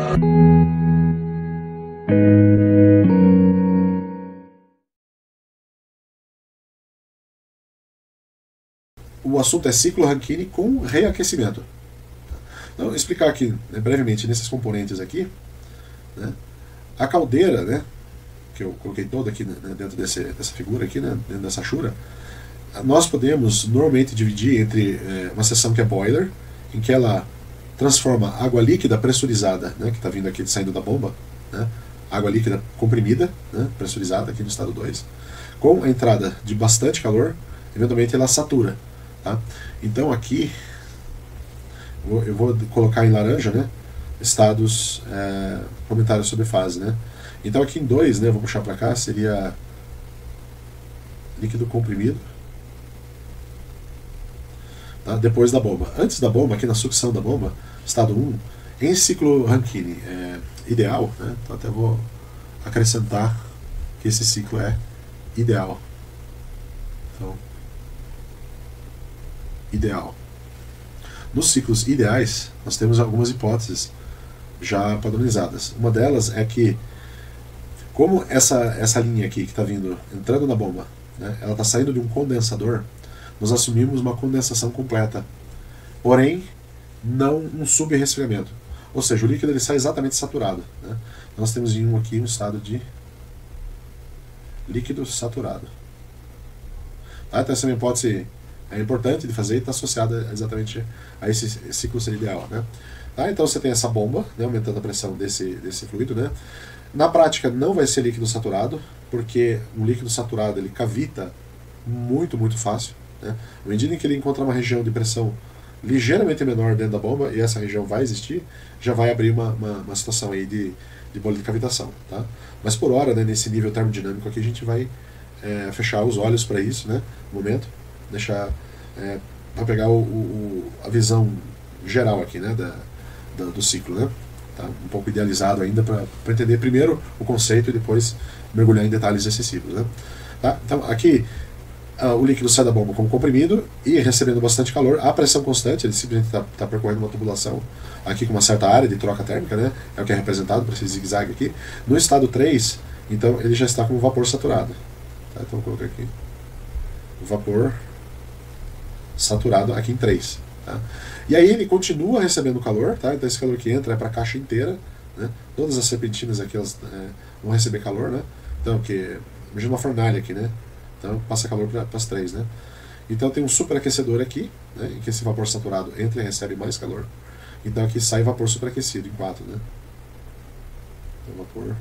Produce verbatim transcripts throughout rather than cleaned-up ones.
O assunto é ciclo Rankine com reaquecimento. Então, vou explicar aqui, né, brevemente nesses componentes aqui, né, a caldeira, né, que eu coloquei toda aqui, né, dentro desse, dessa figura aqui, né, dentro dessa chura, nós podemos normalmente dividir entre é, uma seção que é boiler, em que ela transforma água líquida pressurizada, né, que está vindo aqui saindo da bomba, né, água líquida comprimida, né, pressurizada aqui no estado dois, com a entrada de bastante calor, eventualmente ela satura. Tá? Então aqui eu vou colocar em laranja, né, estados, é, comentários sobre fase, né. Então aqui em dois, né, vou puxar para cá, seria líquido comprimido, tá? Depois da bomba. Antes da bomba, aqui na sucção da bomba, estado um, em ciclo Rankine é, ideal, né, então até vou acrescentar que esse ciclo é ideal. Então, ideal. Nos ciclos ideais, nós temos algumas hipóteses já padronizadas. Uma delas é que, como essa, essa linha aqui que está vindo, entrando na bomba, né, ela está saindo de um condensador, nós assumimos uma condensação completa, porém não um subresfriamento. Ou seja, o líquido ele sai exatamente saturado. Né? Nós temos em um aqui um estado de líquido saturado. Tá? Então essa é uma hipótese é importante de fazer e está associada exatamente a esse ciclo ser ideal. Né? Tá? Então você tem essa bomba, né, aumentando a pressão desse, desse fluido. Né? Na prática não vai ser líquido saturado, porque o líquido saturado ele cavita muito, muito fácil. Né? À medida em que ele encontra uma região de pressão ligeiramente menor dentro da bomba, e essa região vai existir, já vai abrir uma, uma, uma situação aí de, de bolha de cavitação. Tá? Mas por hora, né, nesse nível termodinâmico aqui, a gente vai é, fechar os olhos para isso, né, no momento, deixar é, para pegar o, o, a visão geral aqui, né, da, da, do ciclo, né, tá? Um pouco idealizado ainda para entender primeiro o conceito e depois mergulhar em detalhes excessivos. Né? Tá? Então aqui Uh, o líquido sai da bomba como comprimido e recebendo bastante calor, a pressão constante, ele simplesmente está tá percorrendo uma tubulação aqui com uma certa área de troca térmica, né? É o que é representado por esse zigue-zague aqui. No estado três, então ele já está com vapor saturado. Tá? Então eu coloquei aqui vapor saturado aqui em três. Tá? E aí ele continua recebendo calor, tá? Então esse calor que entra é para a caixa inteira. Né? Todas as serpentinas aqui elas, é, vão receber calor. Né? Então, que, imagina uma fornalha aqui, né? Então passa calor para as três, né? Então tem um superaquecedor aqui, né, em que esse vapor saturado entra e recebe mais calor. Então aqui sai vapor superaquecido em quatro, né? Então vapor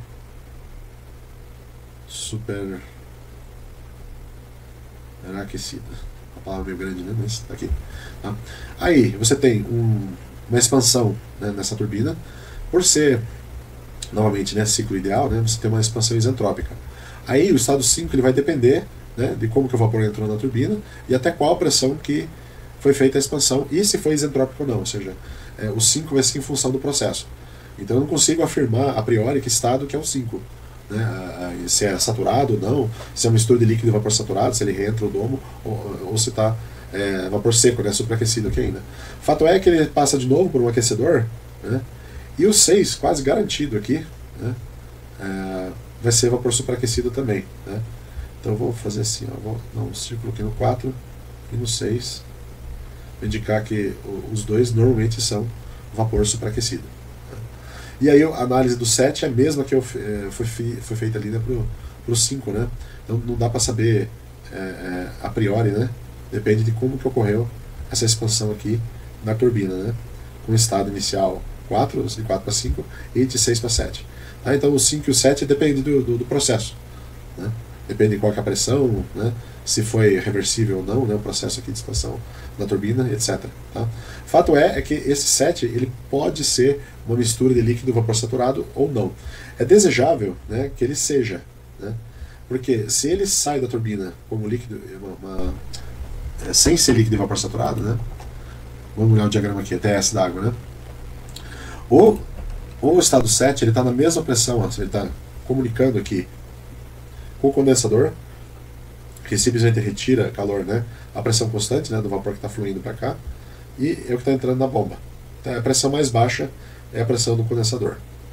superaquecido. Uma palavra meio grande, né? Mas tá aqui. Tá? Aí você tem um, uma expansão, né, nessa turbina. Por ser, novamente, né, ciclo ideal, né, você tem uma expansão isentrópica. Aí o estado cinco ele vai depender, né, de como que o vapor entrou na turbina e até qual a pressão que foi feita a expansão e se foi isentrópico ou não, ou seja, é, o cinco vai ser em função do processo. Então eu não consigo afirmar a priori que estado que é o cinco, né, se é saturado ou não, se é uma mistura de líquido e vapor saturado, se ele reentra o domo ou, ou se está é, vapor seco, né, superaquecido aqui ainda. Fato é que ele passa de novo por um aquecedor, né, e o seis, quase garantido aqui, né, é, vai ser vapor superaquecido também. Né? Então eu vou fazer assim, ó, vou dar um círculo aqui no quatro e no seis, indicar que os dois normalmente são vapor superaquecido. Né? E aí a análise do sete é a mesma que eu, é, foi, foi feita ali, né, para o cinco. Né? Então não dá para saber é, é, a priori, né? Depende de como que ocorreu essa expansão aqui na turbina. Né? Com o estado inicial quatro, de quatro para cinco e de seis para sete. Tá? Então o cinco e o sete depende do, do, do processo. Né? Depende de qual que é a pressão, né? Se foi reversível ou não, né? O processo aqui de expansão da turbina, etcétera. Tá? Fato é, é que esse sete ele pode ser uma mistura de líquido e vapor saturado ou não. É desejável, né, que ele seja. Né? Porque se ele sai da turbina como líquido, uma, uma, é, sem ser líquido e vapor saturado, né? Vamos olhar o diagrama aqui, T S da água. Né? O, o estado sete ele está na mesma pressão, ó, ele está comunicando aqui com o condensador, que simplesmente retira calor, né, a pressão constante, né, do vapor que está fluindo para cá, e é o que está entrando na bomba. Então, a pressão mais baixa é a pressão do condensador.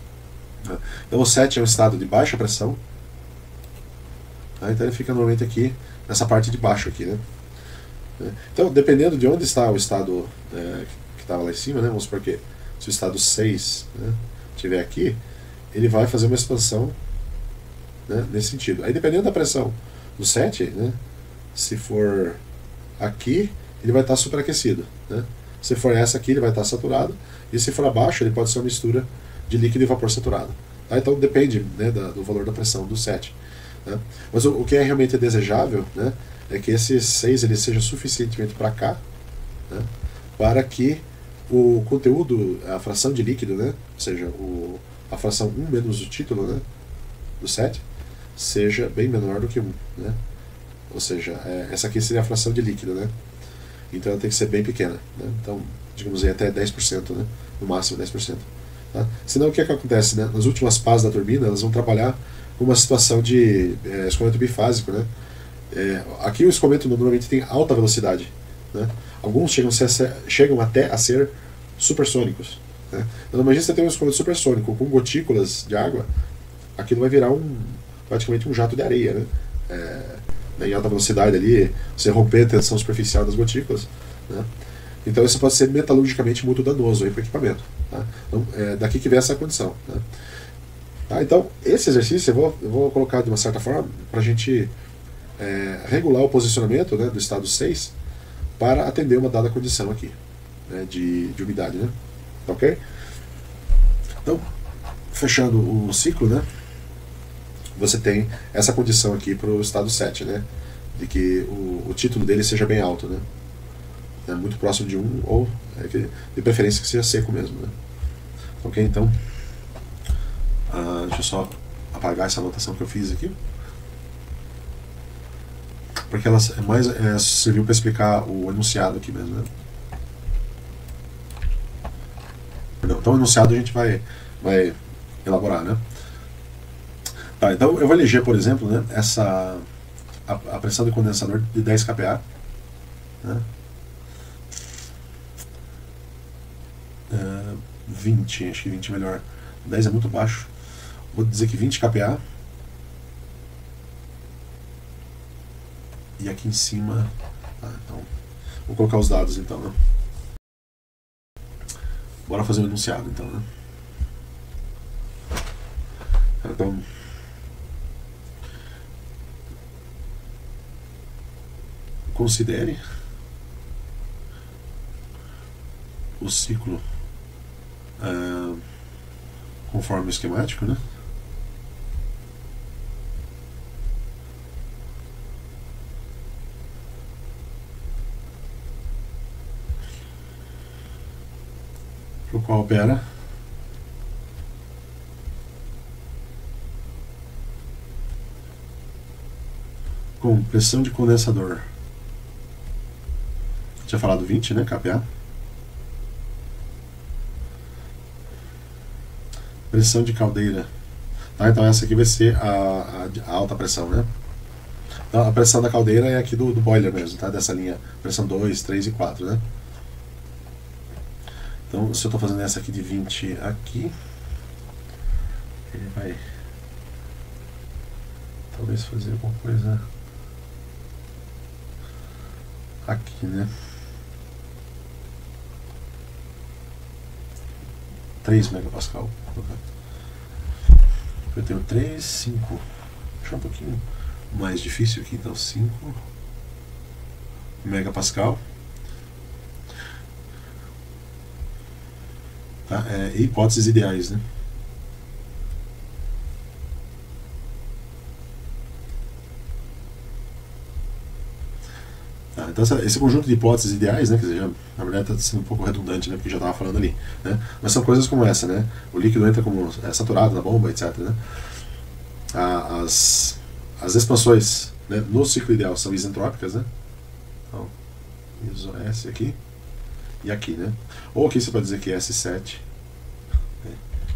Então o sete é um estado de baixa pressão. Tá? Então ele fica normalmente aqui, nessa parte de baixo aqui, né? Então, dependendo de onde está o estado é, que estava lá em cima, né? Vamos supor que se o estado seis, né, estiver aqui, ele vai fazer uma expansão, né, nesse sentido. Aí dependendo da pressão do sete, né, se for aqui, ele vai estar superaquecido, né? Se for essa aqui, ele vai estar saturado. E se for abaixo, ele pode ser uma mistura de líquido e vapor saturado. Tá? Então depende, né, da, do valor da pressão do sete. Né? Mas o, o que é realmente desejável, né, é que esse seis ele seja suficientemente para cá, né, para que o conteúdo, a fração de líquido, né, ou seja, o, a fração um menos o título, né, do sete, seja bem menor do que um. Né? Ou seja, é, essa aqui seria a fração de líquido, né? Então ela tem que ser bem pequena, né? Então, digamos aí, até dez por cento, né? No máximo dez por cento. Tá? Senão o que é que acontece, né? Nas últimas pás da turbina, elas vão trabalhar com uma situação de é, escoamento bifásico, né? É, aqui o escoamento normalmente tem alta velocidade, né? Alguns chegam, ser, chegam até a ser supersônicos, né? Então imagina você tem um escoamento supersônico com gotículas de água, aquilo vai virar um, praticamente um jato de areia, né? É, em alta velocidade ali, você romper a tensão superficial das gotículas, né? Então isso pode ser metalurgicamente muito danoso para o equipamento. Tá? Então, é daqui que vem essa condição. Né? Tá? Então, esse exercício eu vou, eu vou colocar de uma certa forma para a gente é, regular o posicionamento, né, do estado seis para atender uma dada condição aqui, né, de, de umidade. Né? Ok? Então, fechando o ciclo, né, você tem essa condição aqui para o estado sete, né, de que o, o título dele seja bem alto, né, é muito próximo de um, ou é que, de preferência que seja seco mesmo. Né. Ok? Então, ah, deixa eu só apagar essa anotação que eu fiz aqui, porque ela é mais, é, serviu para explicar o enunciado aqui mesmo. Né. Perdão, então o enunciado a gente vai, vai elaborar, né. Tá, então eu vou eleger, por exemplo, né, essa, a, a pressão do condensador de dez K P A. Né, uh, vinte, acho que vinte é melhor. dez é muito baixo. Vou dizer que vinte K P A. E aqui em cima. Tá, então, vou colocar os dados então. Né. Bora fazer o enunciado então. Né. Então. Considere o ciclo uh, conforme o esquemático, né? Para o qual opera com pressão de condensador. Tinha falado vinte, né, K P A. Pressão de caldeira. Tá, então essa aqui vai ser a, a, a alta pressão, né. Então a pressão da caldeira é aqui do, do boiler mesmo, tá, dessa linha pressão dois, três e quatro, né. Então se eu estou fazendo essa aqui de vinte aqui, ele vai talvez fazer alguma coisa aqui, né. três megapascal. Eu tenho três, cinco. Deixa um pouquinho mais difícil aqui, então cinco megapascal. Tá? É, hipóteses ideais, né? Tá, então essa, esse conjunto de hipóteses ideais, né, quer dizer, já, na verdade está sendo um pouco redundante, né, porque já estava falando ali, né, mas são coisas como essa, né, o líquido entra como é, saturado na bomba, etc, né, as, as expansões, né, no ciclo ideal são isentrópicas, né, então iso S aqui e aqui, né, ou aqui você pode dizer que S sete, né,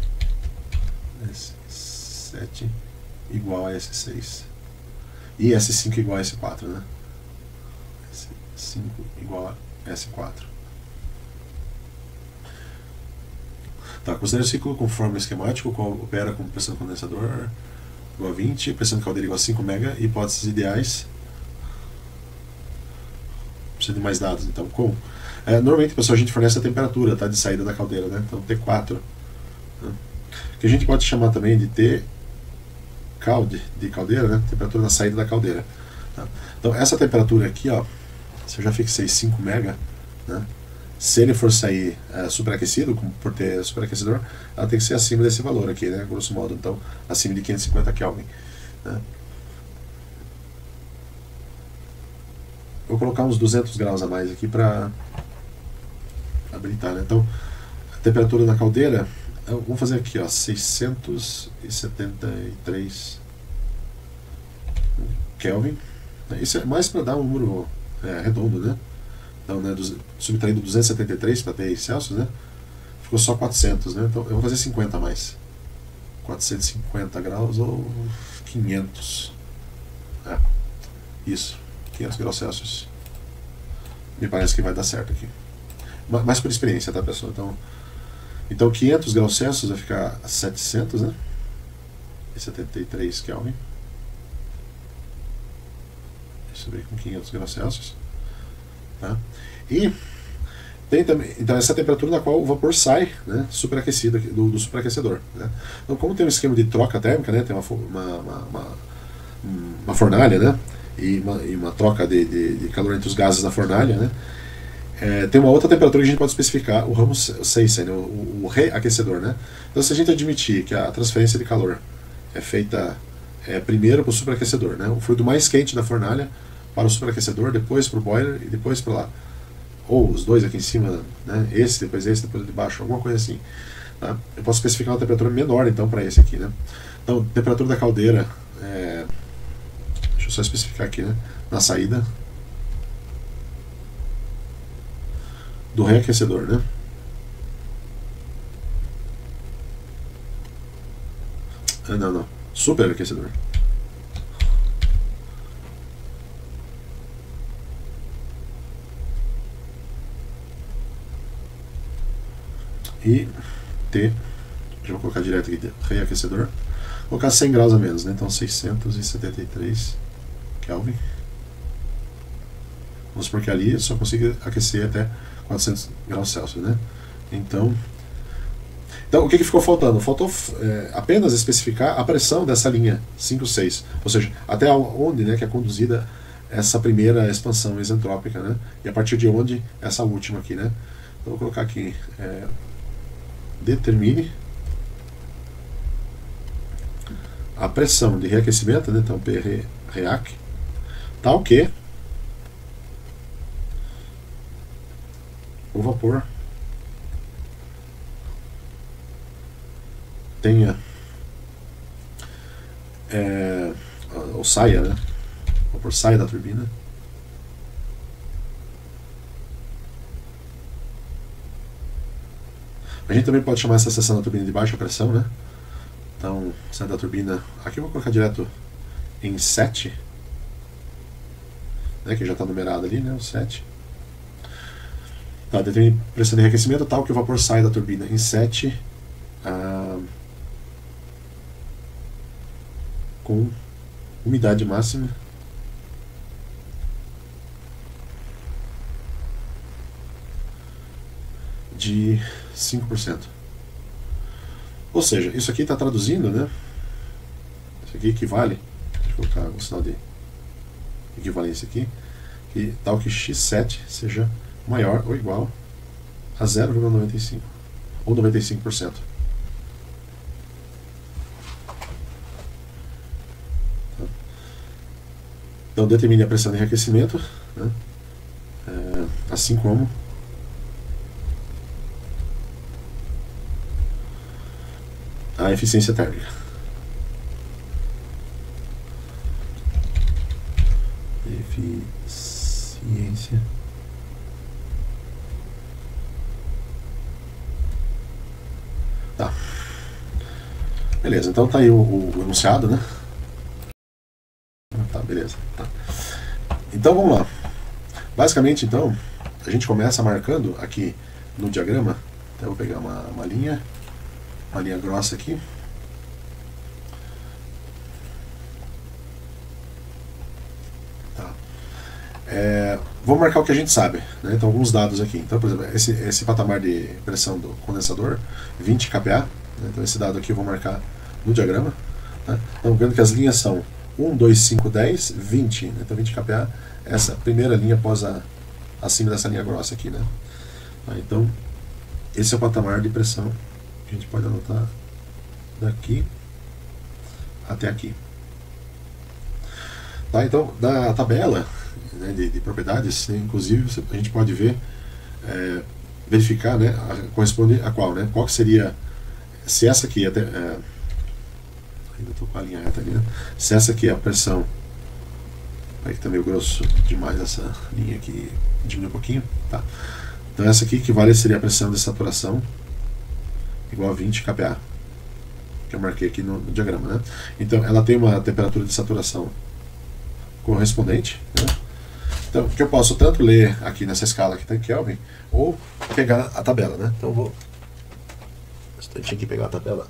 S sete igual a S seis e S cinco igual a S quatro, né, S cinco igual a S quatro. Tá, considere o ciclo conforme o esquemático, qual opera com pressão do condensador igual a vinte, pressão de caldeira igual a cinco mega, hipóteses ideais. Precisa de mais dados, então, com. É, normalmente, pessoal, a gente fornece a temperatura, tá, de saída da caldeira, né? Então, T quatro. Né? Que a gente pode chamar também de T calde, de caldeira, né? Temperatura na saída da caldeira. Tá? Então, essa temperatura aqui, ó, se eu já fixei cinco mega, né? Se ele for sair é, superaquecido, por ter superaquecedor, ela tem que ser acima desse valor aqui, né? Grosso modo, então, acima de quinhentos e cinquenta Kelvin. Né? Vou colocar uns duzentos graus a mais aqui para habilitar, né? Então, a temperatura da caldeira, vamos fazer aqui, ó, seiscentos e setenta e três Kelvin. Isso é mais para dar um número é, redondo, né? Então, né, subtraindo duzentos e setenta e três para ter Celsius, né? Ficou só quatrocentos, né? Então, eu vou fazer cinquenta a mais. quatrocentos e cinquenta graus ou quinhentos. É, isso. quinhentos graus Celsius. Me parece que vai dar certo aqui. Mas por experiência, tá, pessoal? Então, então quinhentos graus Celsius vai ficar setecentos, né? E setenta e três Kelvin. Deixa eu ver com quinhentos graus Celsius. Tá? E tem também, então, essa temperatura na qual o vapor sai, né, superaquecido do, do superaquecedor. Né? Então, como tem um esquema de troca térmica, né, tem uma, uma, uma, uma, uma fornalha, né, e, uma, e uma troca de, de, de calor entre os gases da fornalha, né, é, tem uma outra temperatura que a gente pode especificar, o ramo seis, né, o, o reaquecedor. Né? Então, se a gente admitir que a transferência de calor é feita é, primeiro para o superaquecedor, né, o fluido mais quente da fornalha para o superaquecedor, depois para o boiler e depois para lá. Ou os dois aqui em cima, né? Esse, depois esse, depois de baixo, alguma coisa assim. Tá? Eu posso especificar uma temperatura menor então para esse aqui. Né? Então, temperatura da caldeira, é... deixa eu só especificar aqui, né? Na saída do reaquecedor. Né? Ah, não, não. Superaquecedor. E T, já vou colocar direto aqui, reaquecedor, vou colocar cem graus a menos, né? Então seiscentos e setenta e três Kelvin. Vamos supor que ali eu só consigo aquecer até quatrocentos graus Celsius, né? Então, então o que, que ficou faltando? Faltou é, apenas especificar a pressão dessa linha cinco seis, ou seja, até onde, né, que é conduzida essa primeira expansão isentrópica, né? E a partir de onde essa última aqui, né? Então vou colocar aqui é, determine a pressão de reaquecimento, né? Então P reac, tal que o vapor tenha é, ou saia, né? O vapor saia da turbina A gente também pode chamar essa seção da turbina de baixa pressão, né? Então, sai da turbina. Aqui eu vou colocar direto em sete, né? Que já está numerado ali, né? O sete. Tá, determine pressão de reaquecimento tal que o vapor sai da turbina em sete, ah, com umidade máxima de cinco por cento. Ou seja, isso aqui está traduzindo, né? Isso aqui equivale, deixa eu colocar um sinal de equivalência aqui, que tal que x sete seja maior ou igual a zero vírgula noventa e cinco ou noventa e cinco por cento. Então determine a pressão de reaquecimento, né? É, assim como a eficiência térmica. Eficiência tá. Beleza, então tá aí o, o, o enunciado, né? Tá, beleza. Tá. Então vamos lá. Basicamente, então, a gente começa marcando aqui no diagrama. Então eu vou pegar uma, uma linha uma linha grossa aqui. Tá. É, vou marcar o que a gente sabe, né? Então, alguns dados aqui. Então, por exemplo, esse, esse patamar de pressão do condensador, vinte K P A. Né? Então, esse dado aqui eu vou marcar no diagrama. Tá? Então, vendo que as linhas são um, dois, cinco, dez, vinte. Né? Então, vinte K P A, essa primeira linha após a, acima dessa linha grossa aqui. Né? Tá? Então, esse é o patamar de pressão que a gente pode anotar daqui até aqui. Tá? Então, da tabela, né, de, de propriedades, né, inclusive a gente pode ver, é, verificar, né, a, corresponde a qual, né? Qual que seria, se essa aqui, até, é, ainda estou com a linha reta ali, né? Se essa aqui é a pressão, aí que está meio grosso demais essa linha aqui, diminui um pouquinho, tá? Então essa aqui equivale seria a pressão de saturação igual a vinte K P A, que eu marquei aqui no, no diagrama, né? Então ela tem uma temperatura de saturação correspondente, né? Então, que eu posso tanto ler aqui nessa escala que está em Kelvin, ou pegar a tabela, né? Então, eu vou um instantinho aqui pegar a tabela.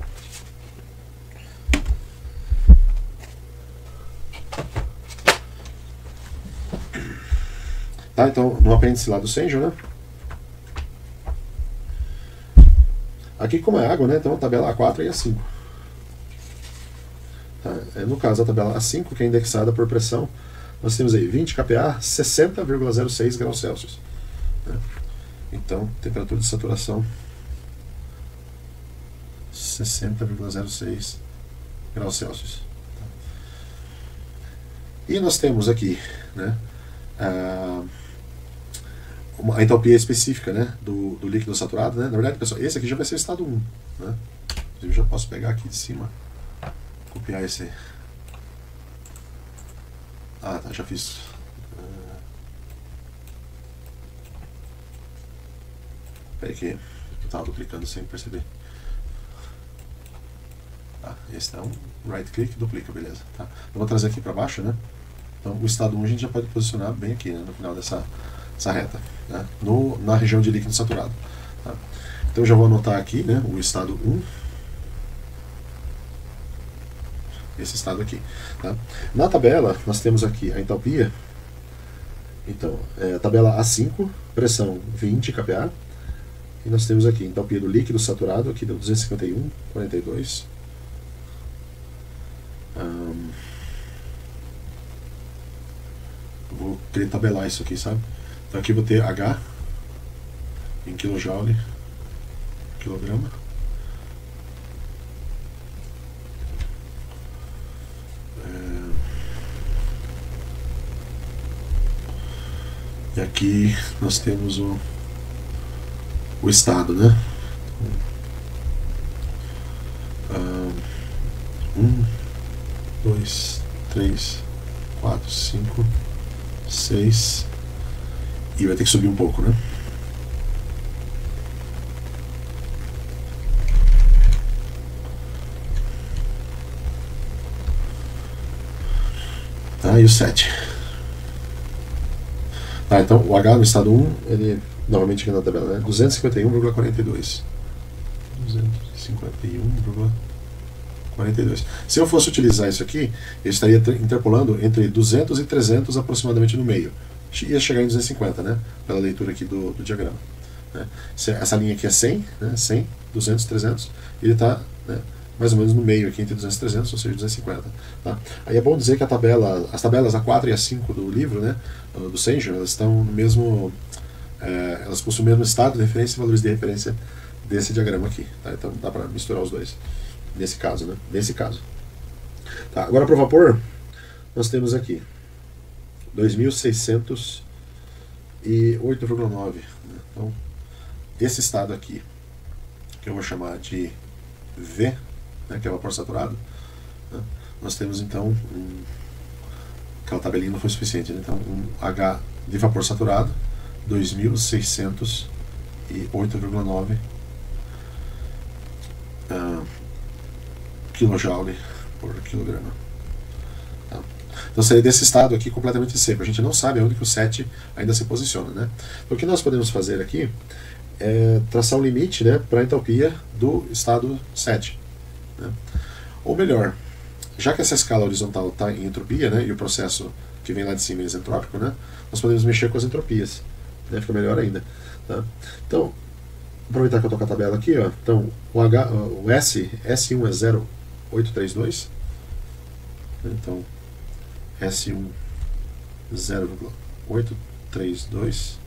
Tá, então, no apêndice lá do Senjo, né? Aqui, como é água, né? Então, a tabela A quatro e A cinco. Tá? No caso, a tabela A cinco, que é indexada por pressão, nós temos aí vinte K P A, sessenta vírgula zero seis graus Celsius. Né? Então, temperatura de saturação sessenta vírgula zero seis graus Celsius. E nós temos aqui, né, a, uma, a entalpia específica, né, do, do líquido saturado. Né? Na verdade, pessoal, esse aqui já vai ser o estado um. Né? Eu já posso pegar aqui de cima, copiar esse. Ah, tá, já fiz. Uh... Peraí que eu estava duplicando sem perceber. Tá, esse é um right click, duplica, beleza. Tá. Eu vou trazer aqui para baixo, né? Então o estado um a gente já pode posicionar bem aqui, né, no final dessa, dessa reta, né? No, na região de líquido saturado. Tá. Então eu já vou anotar aqui, né, o estado um. Esse estado aqui. Tá? Na tabela, nós temos aqui a entalpia. Então, é, a tabela A cinco, pressão vinte K P A. E nós temos aqui a entalpia do líquido saturado, aqui deu duzentos e cinquenta e um vírgula quarenta e dois. Um, vou querer tabelar isso aqui, sabe? Então aqui eu vou ter H em kilojoule, quilograma. E aqui nós temos o, o estado, né? Um, dois, três, quatro, cinco, seis. E vai ter que subir um pouco, né? Tá, e o sete. Tá, então o H no estado um, ele, novamente aqui na tabela, né? duzentos e cinquenta e um vírgula quarenta e dois. duzentos e cinquenta e um vírgula quarenta e dois. Se eu fosse utilizar isso aqui, eu estaria interpolando entre duzentos e trezentos aproximadamente no meio. Ia chegar em duzentos e cinquenta, né? Pela leitura aqui do, do diagrama. Né? Essa linha aqui é cem, né? cem, duzentos, trezentos. Ele está, né, mais ou menos no meio aqui, entre duzentos e trezentos, ou seja, duzentos e cinquenta. Tá? Aí é bom dizer que a tabela, as tabelas A quatro e A cinco do livro, né, do Senjo, elas estão no mesmo, é, elas possuem o mesmo estado de referência e valores de referência desse diagrama aqui. Tá? Então dá para misturar os dois, nesse caso. Né? Nesse caso. Tá, agora para o vapor, nós temos aqui dois mil seiscentos e oito vírgula nove. Né? Então, esse estado aqui, que eu vou chamar de V, né, que é o vapor saturado, né, nós temos então um, aquela tabelinha não foi suficiente, né, então um H de vapor saturado dois mil seiscentos e oito vírgula nove uh, kilojoule por quilograma. Tá? Então seria desse estado aqui completamente seco. A gente não sabe onde que o sete ainda se posiciona, né? Então, o que nós podemos fazer aqui é traçar um limite, né, para a entalpia do estado sete. Né? Ou melhor, já que essa escala horizontal está em entropia, né, e o processo que vem lá de cima é isentrópico, né, nós podemos mexer com as entropias. Né, fica melhor ainda. Tá? Então, aproveitar que eu estou com a tabela aqui, ó, então o, H, o S, S um é zero vírgula oito três dois. Então, S um zero vírgula oito três dois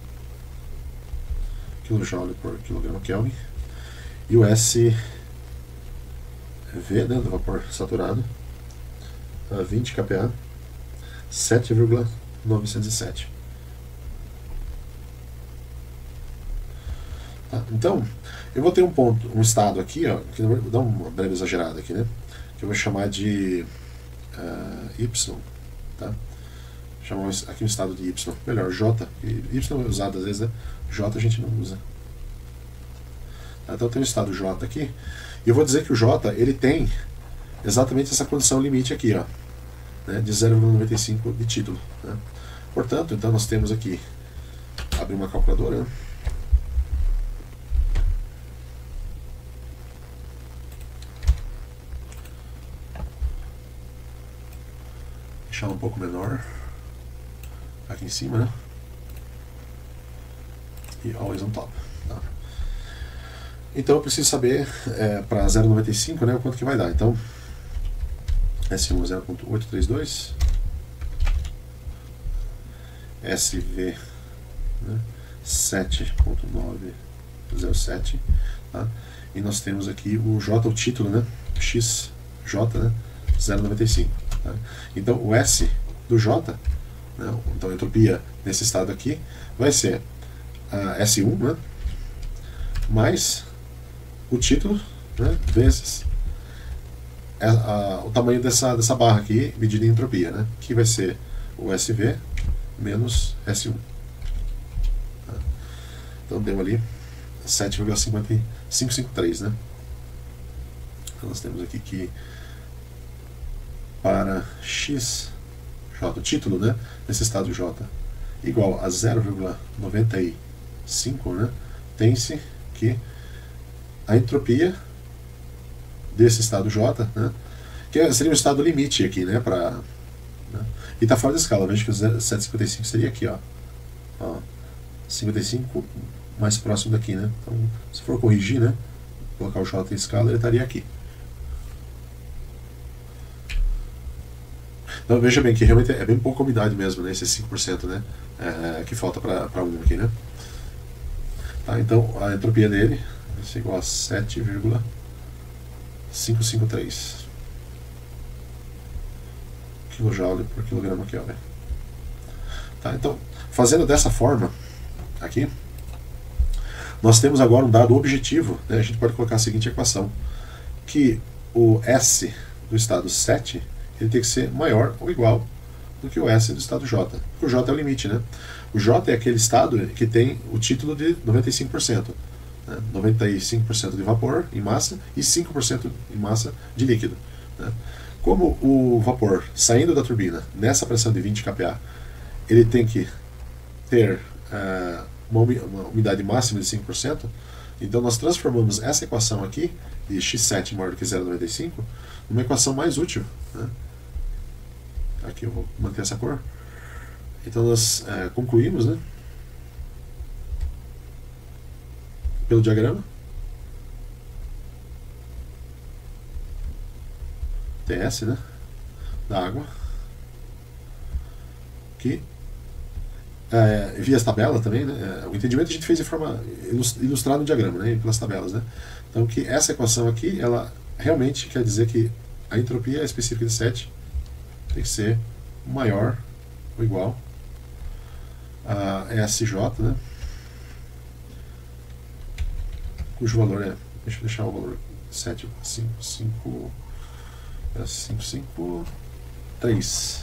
kJ por quilograma Kelvin. E o S V, né, do vapor saturado, a vinte kPa, sete vírgula novecentos e sete. Tá? Então, eu vou ter um ponto, um estado aqui, ó, que eu vou dar uma breve exagerada aqui, né, que eu vou chamar de uh, Y, tá? Chamar aqui um estado de Y, melhor, J, Y é usado às vezes, né? J a gente não usa. Tá? Então eu tenho o estado J aqui, e eu vou dizer que o J, ele tem exatamente essa condição limite aqui, ó, né, de zero vírgula noventa e cinco de título. Né? Portanto, então nós temos aqui, abrir uma calculadora, né? Deixar um pouco menor aqui em cima, né? E always on top. Tá? Então eu preciso saber é, para zero vírgula noventa e cinco, né, o quanto que vai dar. Então S um é zero vírgula oito três dois, S V, né, sete vírgula novecentos e sete, tá? E nós temos aqui o J, o título, né, X J, né, zero vírgula noventa e cinco. Tá? Então o S do J, né, então a entropia nesse estado aqui vai ser a S um, né, mais o título, né, vezes a, a, o tamanho dessa, dessa barra aqui medido em entropia, né, que vai ser o S V menos S um. Tá? Então deu ali sete vírgula cinco cinco cinco três, né? Então nós temos aqui que para X J, o título, né, nesse estado J, igual a zero vírgula noventa e cinco, né, tem-se que a entropia desse estado J, né, que seria o estado limite aqui, né, para, né, e está fora da escala. Veja que o setecentos e cinquenta e cinco seria aqui, ó, ó, cinquenta e cinco mais próximo daqui, né. Então, se for corrigir, né, colocar o J em escala, ele estaria aqui. Então veja bem que realmente é bem pouca umidade mesmo, né, esses cinco por cento, né, é, que falta para um aqui, né. Tá, então a entropia dele vai ser igual a sete vírgula quinhentos e cinquenta e três kJ por quilograma Kelvin. Tá, então, fazendo dessa forma aqui, nós temos agora um dado objetivo, né, a gente pode colocar a seguinte equação, que o S do estado sete ele tem que ser maior ou igual do que o S do estado J. Porque o J é o limite, né? O J é aquele estado que tem o título de noventa e cinco por cento. Né? noventa e cinco por cento de vapor em massa e cinco por cento em massa de líquido. Né? Como o vapor saindo da turbina nessa pressão de vinte kPa, ele tem que ter uh, uma, uma umidade máxima de cinco por cento, então nós transformamos essa equação aqui, de X sete maior do que zero vírgula noventa e cinco, numa equação mais útil. Né? Aqui eu vou manter essa cor. Então nós é, concluímos, né, pelo diagrama T S, né, da água, que é, via as tabelas também, né, o entendimento a gente fez de forma ilustrada no diagrama, né, pelas tabelas, né. Então que essa equação aqui, ela realmente quer dizer que a entropia específica de sete tem que ser maior ou igual a S J, né, cujo valor é, deixa eu deixar o valor sete vírgula cinco cinco cinco cinco três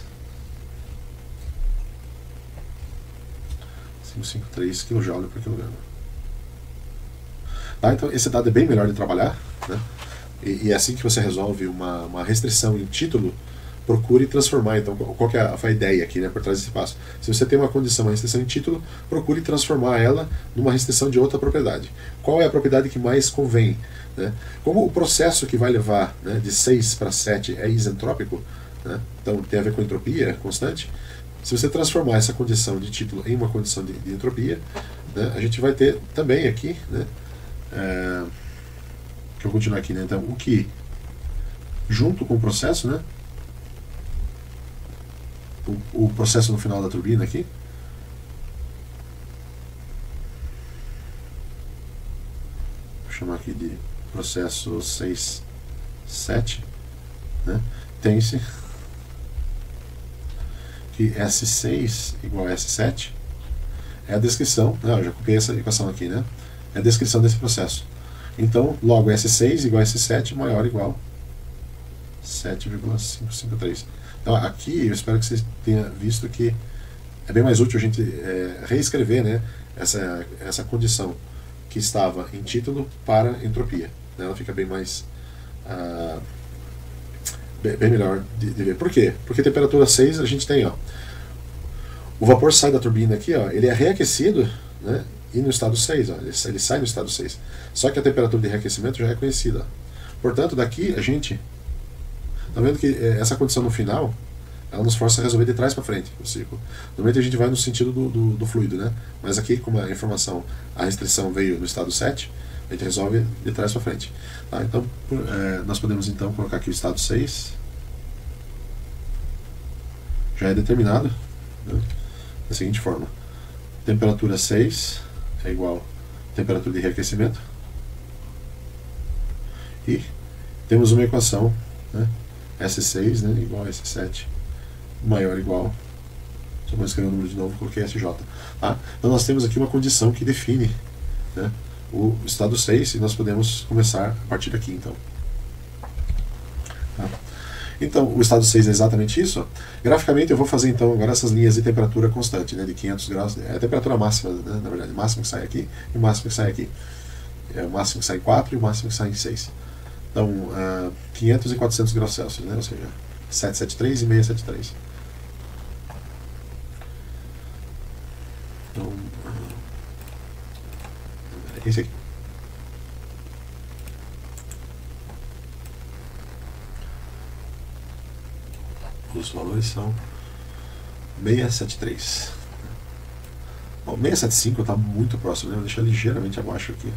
cinco cinco três kJ por quilograma. Tá, então esse dado é bem melhor de trabalhar, né, e, e é assim que você resolve uma, uma restrição em título procure transformar. Então, qual que é a, a ideia aqui, né, por trás desse passo? Se você tem uma condição, uma restrição em título, procure transformar ela numa restrição de outra propriedade. Qual é a propriedade que mais convém? Né? Como o processo que vai levar, né, de seis para sete é isentrópico, né, então tem a ver com entropia constante, se você transformar essa condição de título em uma condição de, de entropia, né, a gente vai ter também aqui, né, é, que eu vou continuar aqui, né, então o que junto com o processo, né, o, o processo no final da turbina aqui, vou chamar aqui de processo seis, sete, né, tem-se que S seis igual a S sete é a descrição, né, eu já copiei essa equação aqui, né, é a descrição desse processo. Então, logo S seis igual a S sete maior ou igual a sete vírgula quinhentos e cinquenta e três. Então, aqui eu espero que você tenha visto que é bem mais útil a gente é, reescrever, né, essa, essa condição que estava em título para entropia. Né, ela fica bem mais ah, bem, bem melhor de, de ver. Por quê? Porque temperatura seis a gente tem, ó, o vapor sai da turbina aqui, ó, ele é reaquecido, né, e no estado seis, ó, ele, ele sai no estado seis. Só que a temperatura de reaquecimento já é conhecida. Ó. Portanto, daqui a gente está vendo que essa condição no final ela nos força a resolver de trás para frente o ciclo. Normalmente a gente vai no sentido do, do, do fluido, né? Mas aqui, como a informação, a restrição veio no estado sete, a gente resolve de trás para frente. Tá? Então, é, nós podemos então colocar aqui o estado seis. Já é determinado, né, da seguinte forma: temperatura seis é igual a temperatura de reaquecimento. E temos uma equação, né, S seis, né, igual a S sete maior ou igual, só vou escrever o número de novo, coloquei S J. Tá? Então nós temos aqui uma condição que define, né, o estado seis, e nós podemos começar a partir daqui então. Tá? Então o estado seis é exatamente isso. Ó. Graficamente eu vou fazer então agora essas linhas de temperatura constante, né, de quinhentos graus, é a temperatura máxima, né, na verdade, o máximo que sai aqui e o máximo que sai aqui. É o máximo que sai em quatro e o máximo que sai em seis. Então, uh, quinhentos e quatrocentos graus Celsius, né? Ou seja, setecentos e setenta e três e seiscentos e setenta e três. Então, uh, é esse aqui. Os valores são seiscentos e setenta e três. Bom, seiscentos e setenta e cinco está muito próximo, né? Vou deixar ligeiramente abaixo aqui.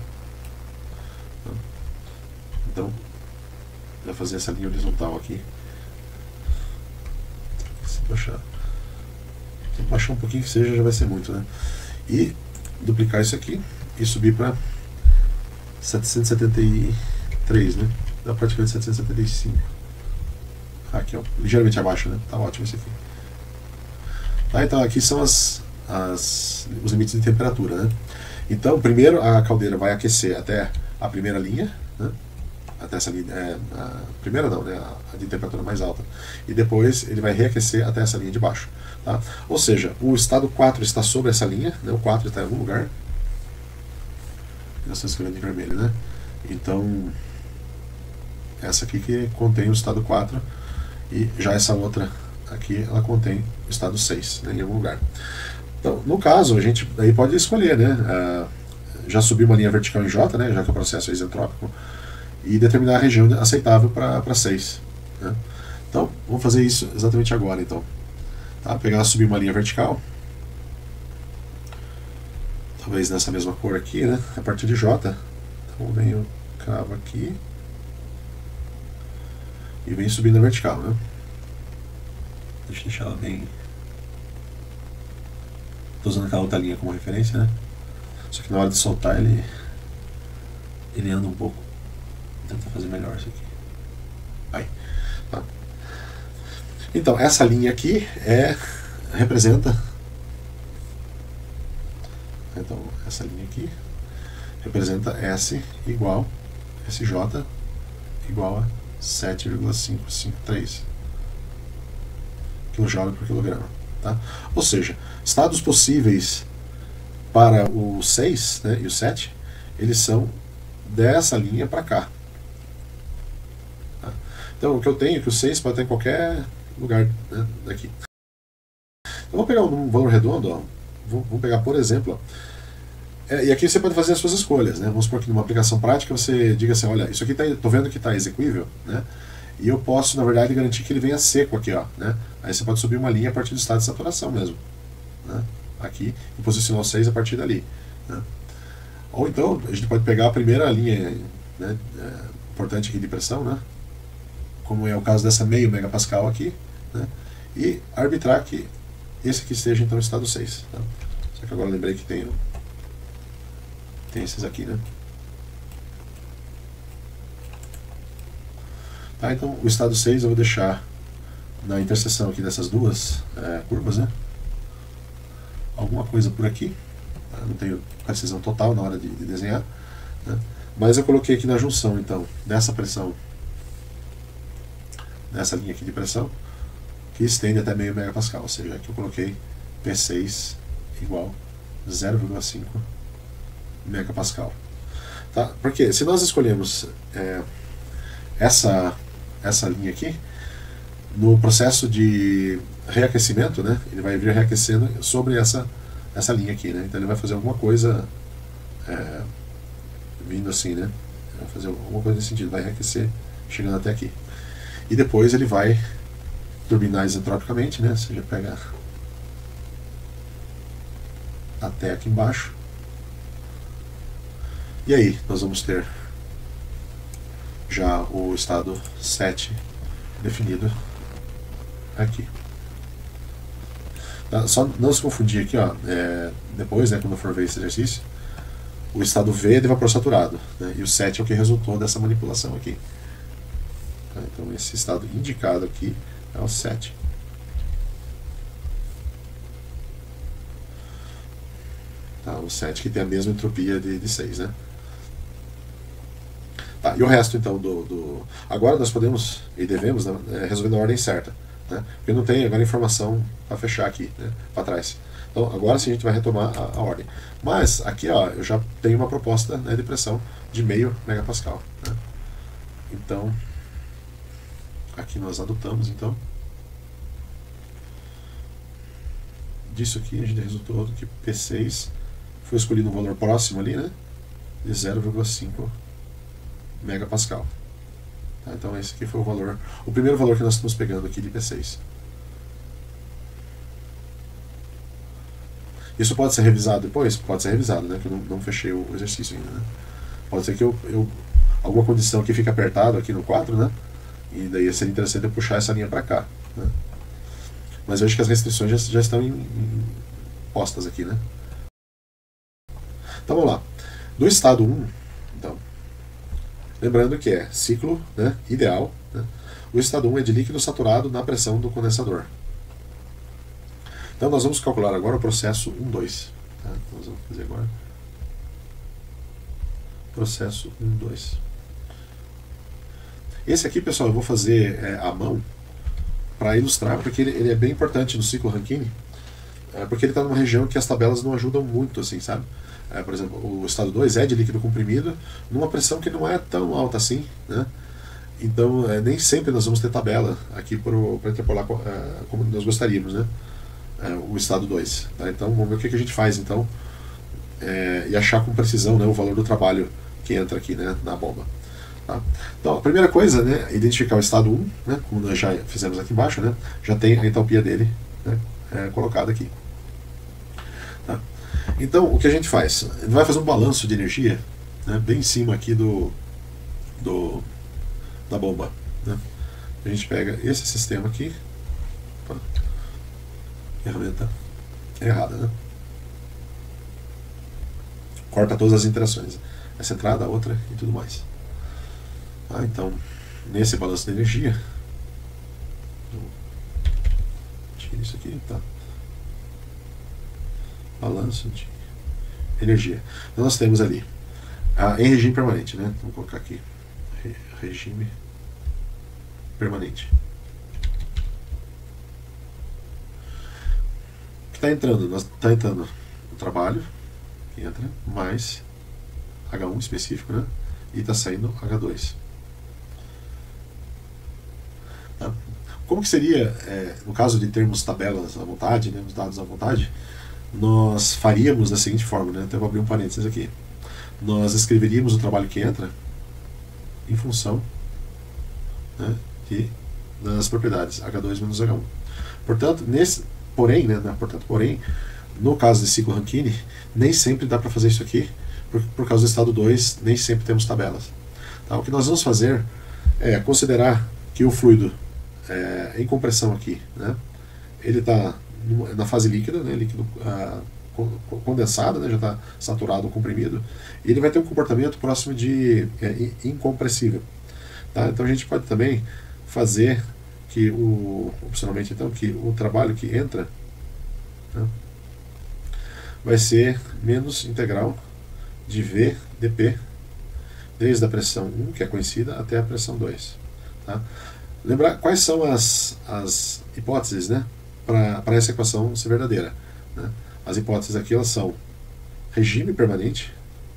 Então, vai fazer essa linha horizontal aqui. Se baixar, se baixar um pouquinho que seja, já vai ser muito, né? E duplicar isso aqui e subir para setecentos e setenta e três, né? Dá praticamente setecentos e setenta e cinco. Aqui, ó, ligeiramente abaixo, né? Tá ótimo esse aqui. Tá, então aqui são as, as, os limites de temperatura, né? Então, primeiro a caldeira vai aquecer até a primeira linha, né? Até essa linha, é, a primeira não, né, a de temperatura mais alta, e depois ele vai reaquecer até essa linha de baixo, tá? Ou seja, o estado quatro está sobre essa linha, né, o quatro está em algum lugar, nós estamos escrevendo em vermelho, né? Então essa aqui que contém o estado quatro, e já essa outra aqui ela contém o estado seis, né, em algum lugar. Então, no caso, a gente daí pode escolher, né, uh, já subir uma linha vertical em J, né, já que o processo é isentrópico, e determinar a região aceitável para seis. Né? Então, vamos fazer isso exatamente agora. Então, tá? Pegar, subir uma linha vertical, talvez nessa mesma cor aqui, né? A partir de J. Então, venho, cravo aqui e venho subindo na vertical. Né? Deixa eu deixar ela bem. Estou usando aquela outra linha como referência, né? Só que na hora de soltar ele, ele anda um pouco. Vou tentar fazer melhor isso aqui. Aí. Tá. Então, essa linha aqui é, representa. Então, essa linha aqui representa S igual, S J igual a sete vírgula quinhentos e cinquenta e três quilojoule por quilograma. Tá? Ou seja, estados possíveis para o seis, né, e o sete, eles são dessa linha para cá. Tá? Então, o que eu tenho é que o seis pode estar em qualquer lugar, né, daqui. Então vamos pegar um valor redondo, ó. Vamos pegar, por exemplo, ó. É, e aqui você pode fazer as suas escolhas, né? Vamos supor que numa aplicação prática você diga assim, olha, isso aqui tá, tô vendo que está execuível, né? E eu posso, na verdade, garantir que ele venha seco aqui, ó, né? Aí você pode subir uma linha a partir do estado de saturação mesmo, né? Aqui, e posicionar o seis a partir dali, né? Ou então, a gente pode pegar a primeira linha, né, é, importante aqui de pressão, né? Como é o caso dessa meio megapascal aqui, né? E arbitrar que esse aqui esteja, então, em estado seis, tá? Só que agora eu lembrei que tem... Tem esses aqui, né? Tá, então o estado seis eu vou deixar na interseção aqui dessas duas é, curvas, né? Alguma coisa por aqui. Tá? Não tenho precisão total na hora de, de desenhar, né? Mas eu coloquei aqui na junção, então, dessa pressão, dessa linha aqui de pressão, que estende até meio megapascal. Ou seja, aqui eu coloquei P seis igual zero vírgula cinco megapascal. Tá? Porque se nós escolhemos é, essa, essa linha aqui, no processo de reaquecimento, né, ele vai vir reaquecendo sobre essa, essa linha aqui, né? Então ele vai fazer alguma coisa é, vindo assim, né? Vai fazer alguma coisa nesse sentido, vai reaquecer chegando até aqui. E depois ele vai turbinar isentropicamente, né? Você já pega até aqui embaixo. E aí, nós vamos ter já o estado sete definido aqui. Tá? Só não se confundir aqui, ó, é, depois, né, quando for ver esse exercício, o estado V é de vapor saturado, né, e o sete é o que resultou dessa manipulação aqui. Tá? Então esse estado indicado aqui é o sete. Tá? O sete que tem a mesma entropia de, de seis, né? Tá, e o resto, então, do, do... Agora nós podemos, e devemos, né, resolver na ordem certa, né? Porque não tem agora informação para fechar aqui, né, para trás. Então, agora sim a gente vai retomar a, a ordem. Mas, aqui, ó, eu já tenho uma proposta, né, de pressão de meio megapascal, né? Então, aqui nós adotamos, então. Disso aqui a gente resultou que P seis foi escolhido um valor próximo ali, né, de zero vírgula cinco megapascal. Tá, então esse aqui foi o valor, o primeiro valor que nós estamos pegando aqui de P seis. Isso pode ser revisado depois? Pode ser revisado, né? Que eu não, não fechei o exercício ainda, né? Pode ser que eu, eu alguma condição aqui fique apertado aqui no quatro, né? E daí seria interessante eu puxar essa linha para cá, né? Mas eu acho que as restrições já, já estão em, em postas aqui, né? Então vamos lá. Do estado um, então, lembrando que é ciclo, né, ideal, né? O estado um é de líquido saturado na pressão do condensador. Então nós vamos calcular agora o processo um, dois. Tá? Nós vamos fazer agora processo um, dois. Esse aqui, pessoal, eu vou fazer é, à mão para ilustrar, porque ele, ele é bem importante no ciclo Rankine, é, porque ele está numa região que as tabelas não ajudam muito, assim, sabe? É, por exemplo, o estado dois é de líquido comprimido numa pressão que não é tão alta assim, né? Então, é, nem sempre nós vamos ter tabela aqui para interpolar é, como nós gostaríamos, né? É, o estado dois. Tá? Então, vamos ver o que, que a gente faz, então, é, e achar com precisão, né, o valor do trabalho que entra aqui, né, na bomba. Tá? Então, a primeira coisa, né, é identificar o estado um, né, como nós já fizemos aqui embaixo, né? Já tem a entalpia dele, né, é, colocada aqui. Tá? Então, o que a gente faz? Ele vai fazer um balanço de energia, né, bem em cima aqui do, do da bomba, né? A gente pega esse sistema aqui. Opa, ferramenta errada, né? Corta todas as interações, essa entrada, a outra e tudo mais. Ah, então, nesse balanço de energia, tira isso aqui, tá? Balanço de energia. Então nós temos ali, ah, em regime permanente, né? Vamos colocar aqui, regime permanente. O que está entrando? Está entrando o trabalho, que entra, mais H um específico, né? E está saindo H dois. Tá? como que seria, é, no caso de termos tabelas à vontade, né, os dados à vontade, nós faríamos da seguinte forma, né? Até vou abrir um parênteses aqui. Nós escreveríamos o trabalho que entra em função, né, de, das propriedades H dois menos H um. Portanto, nesse, porém, né, portanto, porém, no caso de ciclo Rankine, nem sempre dá para fazer isso aqui, por, por causa do estado dois, nem sempre temos tabelas. Tá? O que nós vamos fazer é considerar que o fluido é, em compressão aqui, né, ele está na fase líquida, né, líquido ah, condensado, né, já está saturado ou comprimido, e ele vai ter um comportamento próximo de é, incompressível. Tá? Então a gente pode também fazer que o, opcionalmente então, que o trabalho que entra, né, vai ser menos integral de V dP, desde a pressão um, que é conhecida, até a pressão dois. Tá? Lembrar quais são as, as hipóteses, né, para essa equação ser verdadeira. Né? As hipóteses aqui elas são regime permanente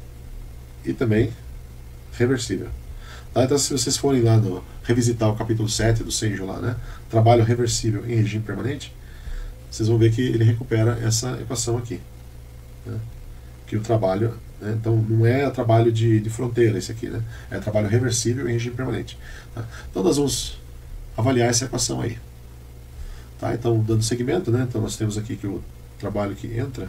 e também reversível. Tá? Então, se vocês forem lá no revisitar o capítulo sete do Senjo lá, né, trabalho reversível em regime permanente, vocês vão ver que ele recupera essa equação aqui. Né? Que o trabalho, né, então não é trabalho de, de fronteira esse aqui, né? É trabalho reversível em regime permanente. Tá? Então nós vamos avaliar essa equação aí. Tá? Então, dando seguimento, né, então nós temos aqui que o trabalho que entra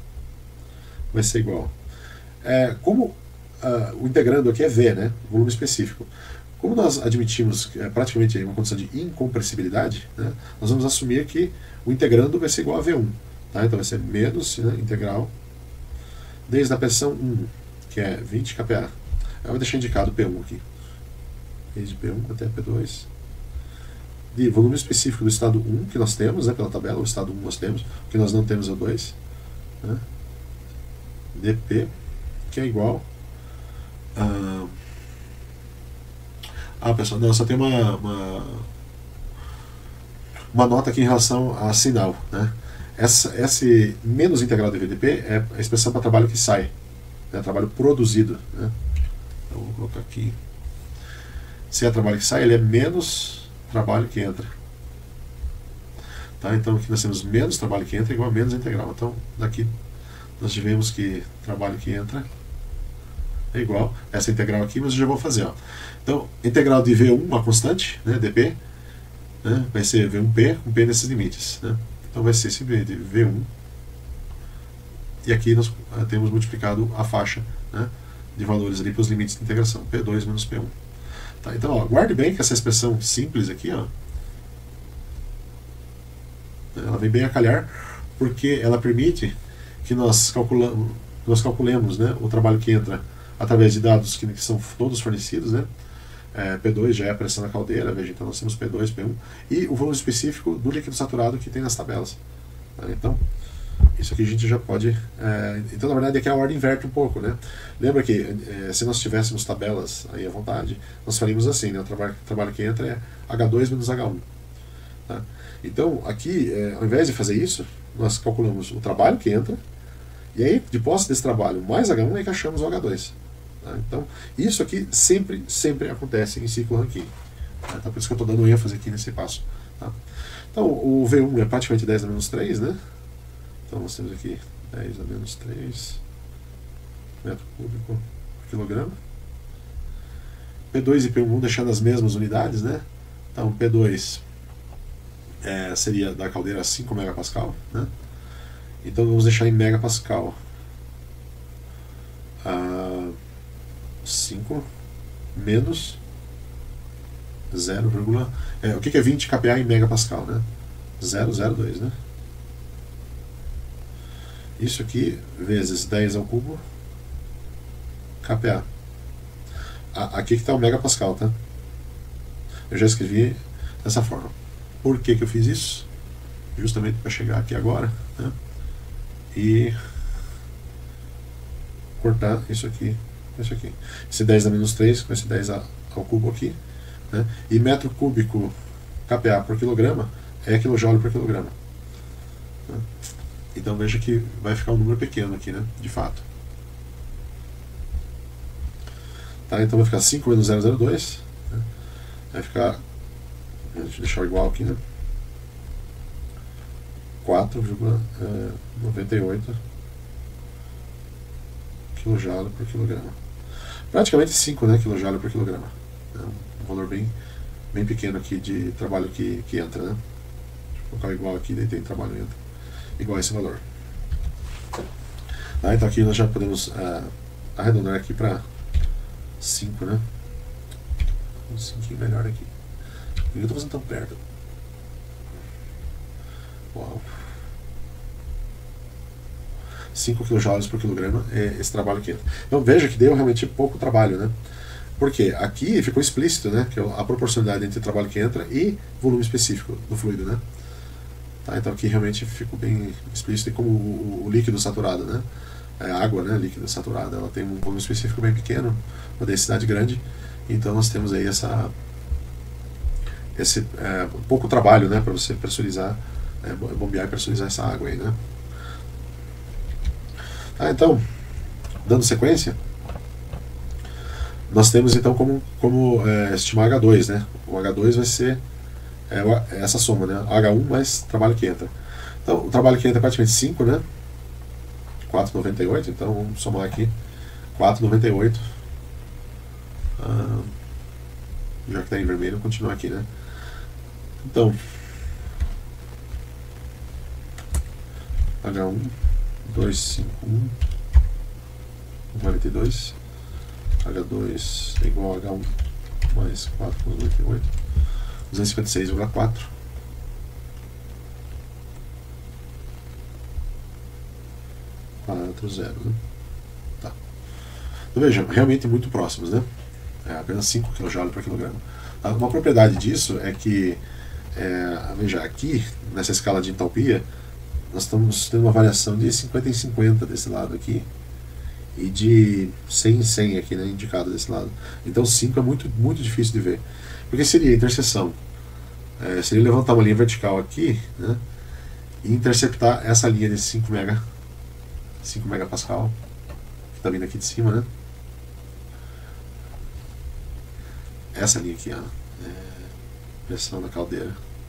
vai ser igual. É, como uh, o integrando aqui é V, né, volume específico. Como nós admitimos é, praticamente uma condição de incompressibilidade, né, nós vamos assumir que o integrando vai ser igual a V um. Tá? Então vai ser menos, né, integral desde a pressão um, que é vinte kPa. Eu vou deixar indicado P um aqui. Desde P um até P dois. De volume específico do estado um, que nós temos, né, pela tabela, o estado um nós temos, o que nós não temos é o dois. Né, dP, que é igual a... Ah, pessoal, não, só tem uma, uma, uma nota aqui em relação a sinal. Né? Essa, esse menos integral de V dP é a expressão para trabalho que sai, né, trabalho produzido. Né? Então, vou colocar aqui. Se é trabalho que sai, ele é menos trabalho que entra. Tá? Então aqui nós temos menos trabalho que entra igual a menos integral. Então daqui nós tivemos que trabalho que entra é igual a essa integral aqui, mas eu já vou fazer. Ó. Então, integral de V um, uma constante, né, dP, né, vai ser V um P, com P nesses limites. Né? Então vai ser simplesmente V um, e aqui nós uh, temos multiplicado a faixa, né, de valores ali para os limites de integração, P dois menos P um. Tá, então, ó, guarde bem que essa expressão simples aqui, ó, ela vem bem a calhar, porque ela permite que nós, calculamos, nós calculemos, né, o trabalho que entra através de dados que, que são todos fornecidos, né, é, P dois já é a pressão na caldeira, veja, então nós temos P dois, P um, e o volume específico do líquido saturado que tem nas tabelas. Tá, então, isso aqui a gente já pode... É, então, na verdade, aqui a ordem inverte um pouco, né? Lembra que é, se nós tivéssemos tabelas aí à vontade, nós faríamos assim, né? O trabalho, o trabalho que entra é H dois menos H um. Tá? Então, aqui, é, ao invés de fazer isso, nós calculamos o trabalho que entra, e aí, de posse desse trabalho mais H um, encaixamos o H dois. Tá? Então, isso aqui sempre, sempre acontece em ciclo Rankine. Tá? Então, por isso que eu estou dando ênfase aqui nesse passo. Tá? Então, o V um é praticamente dez a menos três, né? Então nós temos aqui dez a menos três metro cúbico por quilograma. P dois e P um vão deixar nas mesmas unidades, né? Então P dois é, seria da caldeira cinco megapascal, né? Então vamos deixar em megapascal. Ah, cinco menos zero, é, o que é vinte kPa em megapascal, né? zero vírgula zero dois, né? Isso aqui vezes dez ao cubo kPa. Aqui que está o megapascal, tá? Eu já escrevi dessa forma. Por que que eu fiz isso? Justamente para chegar aqui agora, né? E cortar isso aqui, isso aqui. Esse dez a menos três com esse dez ao cubo aqui, né? E metro cúbico kPa por quilograma é quilojoule por quilograma. Né? Então veja que vai ficar um número pequeno aqui, né? De fato. Tá? Então vai ficar cinco menos zero vírgula zero dois, né? Vai ficar Deixa eu deixar igual aqui, né? quatro vírgula noventa e oito kJ por quilograma. Praticamente cinco, né, kJ por quilograma. É um valor bem, bem pequeno aqui de trabalho que, que entra, né? Deixa eu colocar igual aqui, daí tem trabalho entra. Igual a esse valor. Ah, então aqui nós já podemos uh, arredondar aqui para cinco, né? Um cinco melhor aqui. Por que eu estou fazendo tão perto? Uau. cinco kJ por quilograma é esse trabalho que entra. Então veja que deu realmente pouco trabalho, né? Porque aqui ficou explícito, né, que é a proporcionalidade entre o trabalho que entra e volume específico do fluido, né? Tá, então aqui realmente ficou bem explícito, e como o, o líquido saturado, né? A água, né, líquida saturada, ela tem um volume específico bem pequeno, uma densidade grande, então nós temos aí essa esse é, pouco trabalho, né, para você pressurizar, é, bombear e pressurizar essa água aí, né? Ah, então, dando sequência, nós temos então como, como é, estimar H dois, né? O H dois vai ser é, essa soma, né? H um mais trabalho que entra. Então, o trabalho que entra é praticamente cinco, né? quatro vírgula noventa e oito, então vamos somar aqui quatro vírgula noventa e oito. Ah, já que está em vermelho, continuar aqui, né? Então, H um, duzentos e cinquenta e um, quarenta e dois, H dois é igual a H um mais quatro vírgula noventa e oito, duzentos e cinquenta e seis vírgula quatro, quatro zero, né? Tá. Então veja, realmente muito próximos, né? É apenas cinco kJ por quilograma. Uma propriedade disso é que, é, veja, aqui, nessa escala de entalpia, nós estamos tendo uma variação de cinquenta em cinquenta desse lado aqui, e de cem em cem aqui, né, indicado desse lado. Então cinco é muito, muito difícil de ver. Porque seria a interseção. É, seria levantar uma linha vertical aqui, né, e interceptar essa linha de cinco megapascal, que está vindo aqui de cima, né? Essa linha aqui, ó, é, pressão da caldeira,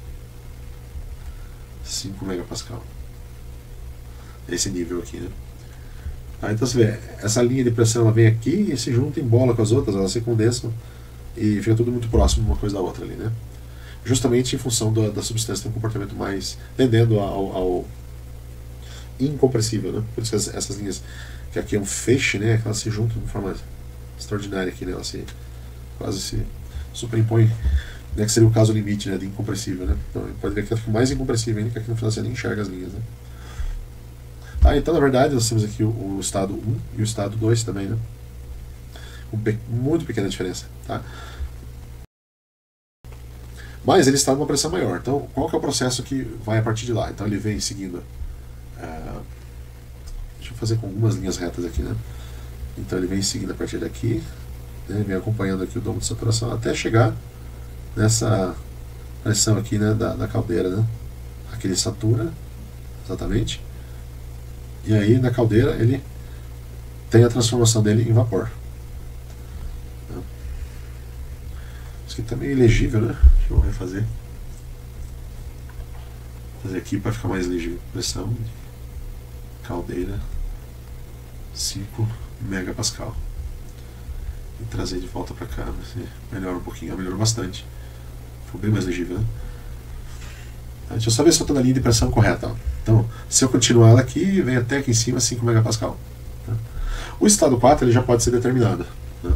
cinco megapascal. Esse nível aqui, né? Ah, então você vê, essa linha de pressão ela vem aqui e se junta em bola com as outras, elas se condensam e fica tudo muito próximo uma coisa da outra ali, né? Justamente em função da, da substância ter um comportamento mais tendendo ao, ao incompressível, né? Por isso que as, essas linhas, que aqui é um feixe, né? Que elas se juntam de forma extraordinária aqui, né? Elas se, quase se superimpõem, né? Que seria o caso limite, né? De incompressível, né? Então pode ver que ela fica mais incompressível ainda, que aqui no final você nem enxerga as linhas, né? Ah, então na verdade nós temos aqui o, o estado um e o estado dois também, né? Com pe muito pequena diferença, tá? Mas ele está numa pressão maior. Então qual que é o processo que vai a partir de lá? Então ele vem seguindo, uh, deixa eu fazer com algumas linhas retas aqui, né? Então ele vem seguindo a partir daqui, né? Vem acompanhando aqui o domo de saturação até chegar nessa pressão aqui, né, da, da caldeira, né? Aqui ele satura, exatamente. E aí na caldeira ele tem a transformação dele em vapor. Isso aqui está meio ilegível, né? Deixa eu refazer. Vou fazer aqui para ficar mais legível. Pressão de caldeira cinco megapascal. E trazer de volta para cá, melhora um pouquinho, melhorou bastante. Ficou bem mais legível, né? Deixa eu só ver se eu estou na linha de pressão correta. Ó. Então, se eu continuar ela aqui, vem até aqui em cima cinco megapascal. Tá? O estado quatro ele já pode ser determinado. Né?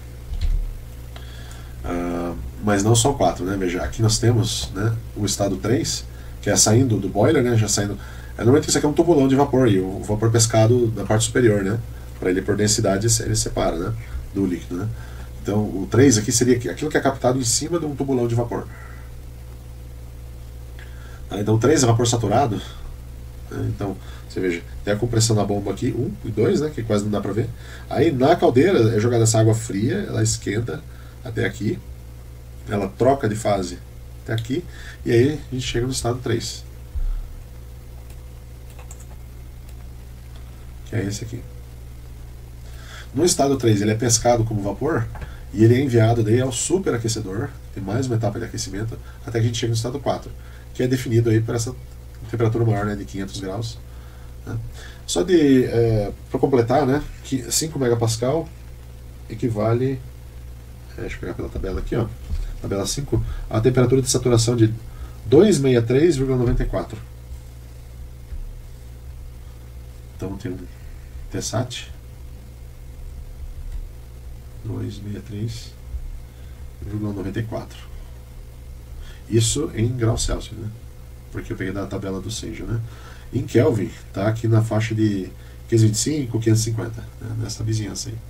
Uh, mas não só quatro, né? Veja, aqui nós temos, né, o estado três, que é saindo do boiler, né? Já saindo. É, normalmente isso aqui é um tubulão de vapor, e o vapor pescado da parte superior, né? Para ele, por densidade, ele separa, né, do líquido. Né? Então, o três aqui seria aquilo que é captado em cima de um tubulão de vapor. Então três é vapor saturado, né? Então você veja, tem a compressão da bomba aqui, um e dois, né, que quase não dá pra ver. Aí na caldeira é jogada essa água fria, ela esquenta até aqui, ela troca de fase até aqui, e aí a gente chega no estado três, que é esse aqui. No estado três ele é pescado como vapor, E ele é enviado daí ao superaquecedor, tem mais uma etapa de aquecimento, até que a gente chega no estado quatro, que é definido aí por essa temperatura maior, né, de quinhentos graus. Né? Só de, é, para completar, né, que cinco megapascal equivale, é, deixa eu pegar pela tabela aqui, ó, tabela cinco, a temperatura de saturação de duzentos e sessenta e três vírgula noventa e quatro. Então tem um T SAT duzentos e sessenta e três vírgula noventa e quatro. Isso em graus Celsius, né? Porque eu peguei da tabela do Senja, né? Em Kelvin, tá aqui na faixa de quinhentos e vinte e cinco, quinhentos e cinquenta, né? Nessa vizinhança aí.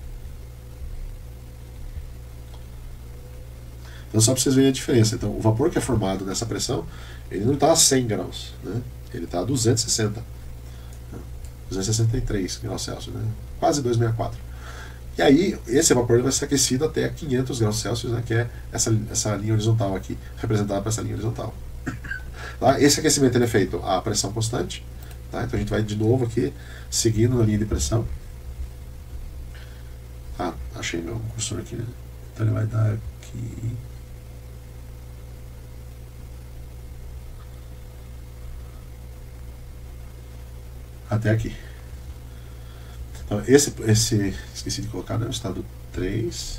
Então, só para vocês verem a diferença. Então, o vapor que é formado nessa pressão, ele não está a cem graus, né? Ele está a duzentos e sessenta. duzentos e sessenta e três graus Celsius, né? Quase duzentos e sessenta e quatro. E aí, esse vapor vai ser aquecido até quinhentos graus Celsius, né? Que é essa, essa linha horizontal aqui, representada por essa linha horizontal. Tá? Esse aquecimento ele é feito a pressão constante. Tá? Então, a gente vai de novo aqui, seguindo na linha de pressão. Ah, achei meu cursor aqui, né? Então, ele vai dar aqui... até aqui. Então, esse, esse, esqueci de colocar, né? O estado três.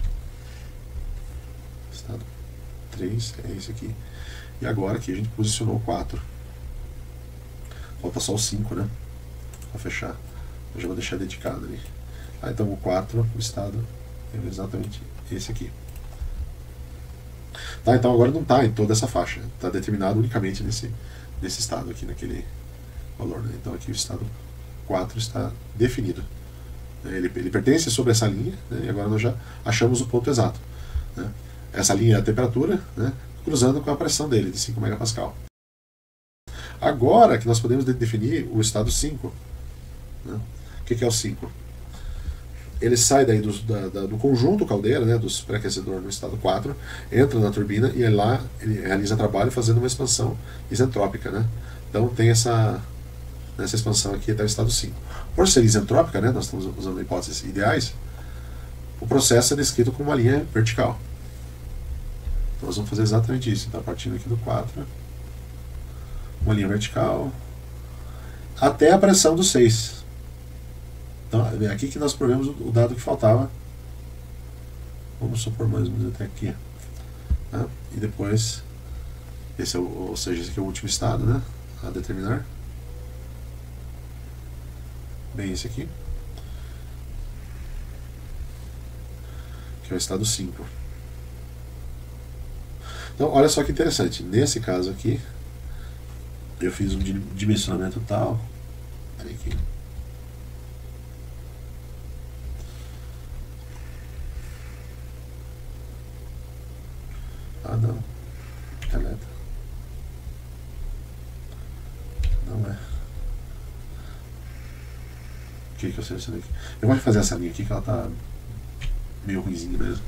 Estado três é esse aqui. E agora aqui a gente posicionou o quatro. Falta só o cinco, né? Para fechar. Eu já vou deixar dedicado ali. Ah, então o quatro, o estado é exatamente esse aqui. Tá, então agora não está em toda essa faixa. Está determinado unicamente nesse, nesse estado aqui, naquele valor, né? Então aqui o estado quatro está definido. Ele, ele pertence sobre essa linha, né? E agora nós já achamos o ponto exato. Né? Essa linha é a temperatura, né? Cruzando com a pressão dele, de cinco megapascal. Agora que nós podemos definir o estado cinco. Né? O que, que é o cinco? Ele sai daí do, da, da, do conjunto caldeira, né, do superaquecedor no estado quatro, entra na turbina e lá ele realiza trabalho fazendo uma expansão isentrópica. Né? Então tem essa, essa expansão aqui até o estado cinco. Por ser isentrópica, né, nós estamos usando hipóteses ideais, o processo é descrito com uma linha vertical. Então nós vamos fazer exatamente isso. Então, partindo aqui do quatro, uma linha vertical, até a pressão do seis. Então, é aqui que nós provemos o dado que faltava. Vamos supor mais ou menos até aqui. Tá? E depois, esse é o, ou seja, esse aqui é o último estado, né, a determinar. Bem, esse aqui, que é o estado cinco. Então, olha só que interessante. Nesse caso aqui, eu fiz um dimensionamento tal. Peraí aqui. Ah, não. Deleta. Não é. O que que eu selecionei aqui? Eu vou fazer essa linha aqui que ela tá meio ruimzinha mesmo.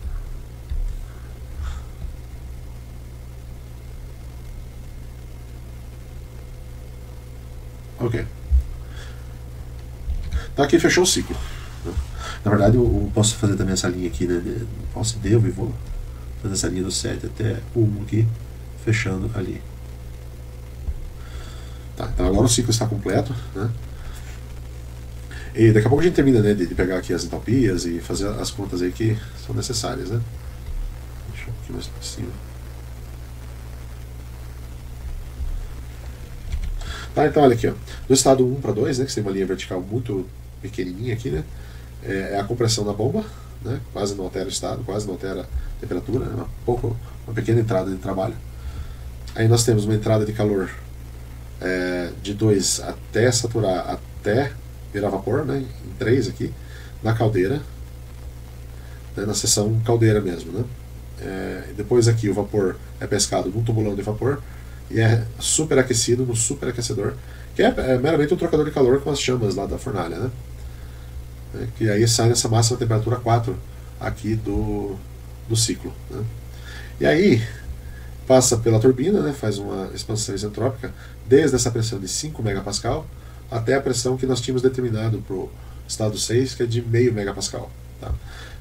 Ok. Tá, aqui fechou o ciclo. Na verdade, eu, eu posso fazer também essa linha aqui, né? Posso, devo e vou fazer essa linha do sete até o um aqui, fechando ali. Tá, então agora o ciclo está completo, né? E daqui a pouco a gente termina, né, de, de pegar aqui as entalpias e fazer as contas aí que são necessárias, né? Deixa eu aqui mais para cima. Tá, então olha aqui, ó. Do estado um para dois, né, que tem uma linha vertical muito pequenininha aqui, né? É, é a compressão da bomba, né? Quase não altera o estado, quase não altera a temperatura, né? Uma, pouco, uma pequena entrada de trabalho. Aí nós temos uma entrada de calor é, de dois até saturar, até virar vapor, né? Em três aqui, na caldeira, né? Na seção caldeira mesmo, né? É, depois aqui o vapor é pescado num tubulão de vapor e é superaquecido no superaquecedor, que é, é meramente um trocador de calor com as chamas lá da fornalha, né? É, que aí sai nessa máxima temperatura quatro aqui do, do ciclo, né? E aí passa pela turbina, né? Faz uma expansão isentrópica desde essa pressão de cinco megapascal até a pressão que nós tínhamos determinado para o estado seis, que é de meio megapascal, tá?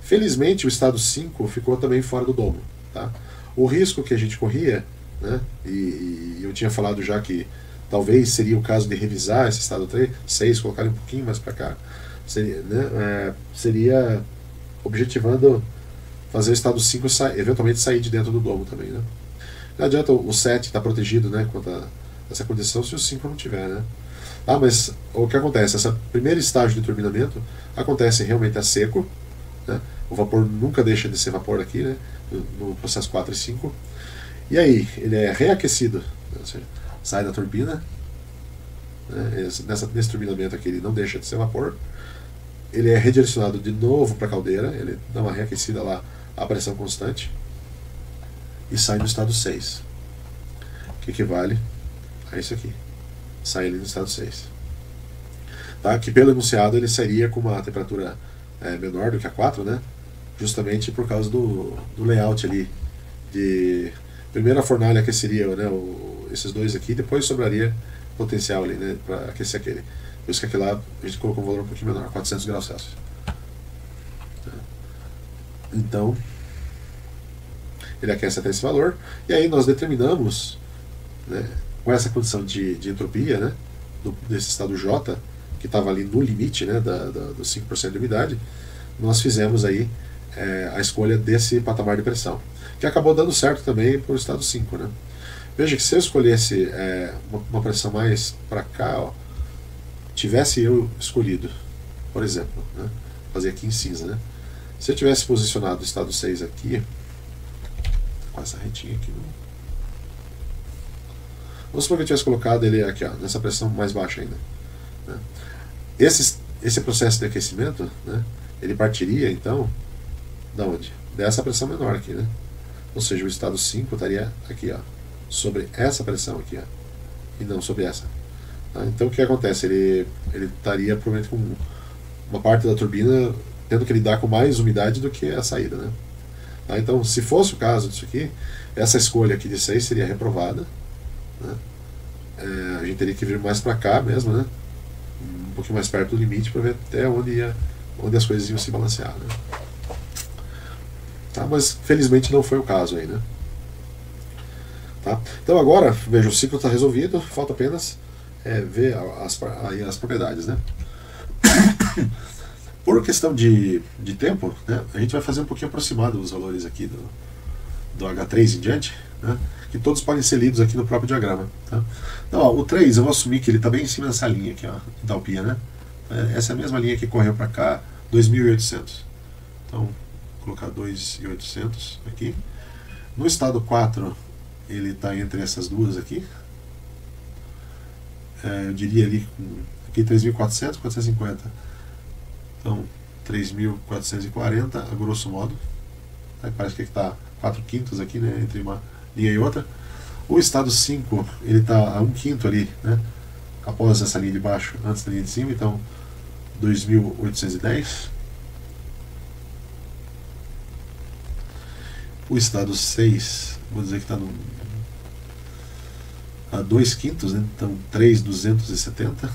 Felizmente o estado cinco ficou também fora do domo. Tá? O risco que a gente corria, né, e, e eu tinha falado já que talvez seria o caso de revisar esse estado três, seis, colocar ele um pouquinho mais para cá, seria, né, é, seria objetivando fazer o estado cinco sa eventualmente sair de dentro do domo também. Né? Não adianta o sete estar tá protegido, né, contra essa condição se o cinco não tiver. Né? Ah, mas o que acontece? Esse primeiro estágio de turbinamento acontece realmente a seco, né? O vapor nunca deixa de ser vapor aqui, né, no, no processo quatro e cinco. E aí, ele é reaquecido, ou seja, sai da turbina, né, nessa, nesse turbinamento aqui ele não deixa de ser vapor, ele é redirecionado de novo para a caldeira, ele dá uma reaquecida lá a pressão constante, e sai no estado seis, que equivale a isso aqui, sai ele no estado seis. Tá? Que pelo enunciado ele sairia com uma temperatura é, menor do que a quatro, né? Justamente por causa do, do layout ali, de primeiro a fornalha aqueceria, né, o, esses dois aqui, depois sobraria potencial ali, né, para aquecer aquele. Por isso que aquele lá a gente colocou um valor um pouquinho menor, quatrocentos graus Celsius. Então, ele aquece até esse valor, e aí nós determinamos, né, com essa condição de, de entropia, né, do, desse estado J, que estava ali no limite, né, da, da, dos cinco por cento de umidade, nós fizemos aí é, a escolha desse patamar de pressão, que acabou dando certo também para o estado cinco. Né? Veja que se eu escolhesse é, uma, uma pressão mais para cá, ó, tivesse eu escolhido, por exemplo, né, fazer aqui em cinza, né, se eu tivesse posicionado o estado seis aqui, com essa retinha aqui, não. Vamos supor que eu tivesse colocado ele aqui, ó, nessa pressão mais baixa ainda. Né? Esse, esse processo de aquecimento, né, ele partiria então da onde? Dessa pressão menor aqui, né? Ou seja, o estado cinco estaria aqui, ó, sobre essa pressão aqui, ó, e não sobre essa. Tá? Então o que acontece? Ele, ele estaria provavelmente com uma parte da turbina tendo que lidar com mais umidade do que a saída. Né? Tá? Então, se fosse o caso disso aqui, essa escolha aqui de seis seria reprovada. Né? É, a gente teria que vir mais para cá mesmo, né? Um pouquinho mais perto do limite para ver até onde, ia, onde as coisas iam se balancear. Né? Tá? Mas felizmente não foi o caso aí, né? Tá? Então agora, veja, o ciclo está resolvido, falta apenas é, ver as, aí as propriedades. Né? Por questão de, de tempo, né, a gente vai fazer um pouquinho aproximado os valores aqui do, do H três em diante, né, que todos podem ser lidos aqui no próprio diagrama. Tá? Então, ó, o três, eu vou assumir que ele está bem em cima dessa linha aqui, ó, entalpia, né? Essa é a mesma linha que correu para cá, dois mil e oitocentos. Então, vou colocar dois mil e oitocentos aqui. No estado quatro, ele está entre essas duas aqui. É, eu diria ali, aqui três mil e quatrocentos, quatrocentos e cinquenta. Então, três mil quatrocentos e quarenta, a grosso modo. Aí parece que está quatro quintos aqui, né, entre uma linha e outra. O estado cinco, ele está a um quinto ali, né, após essa linha de baixo, antes da linha de cima, então dois mil oitocentos e dez. O estado seis, vou dizer que está a dois quintos, né, então três mil duzentos e setenta.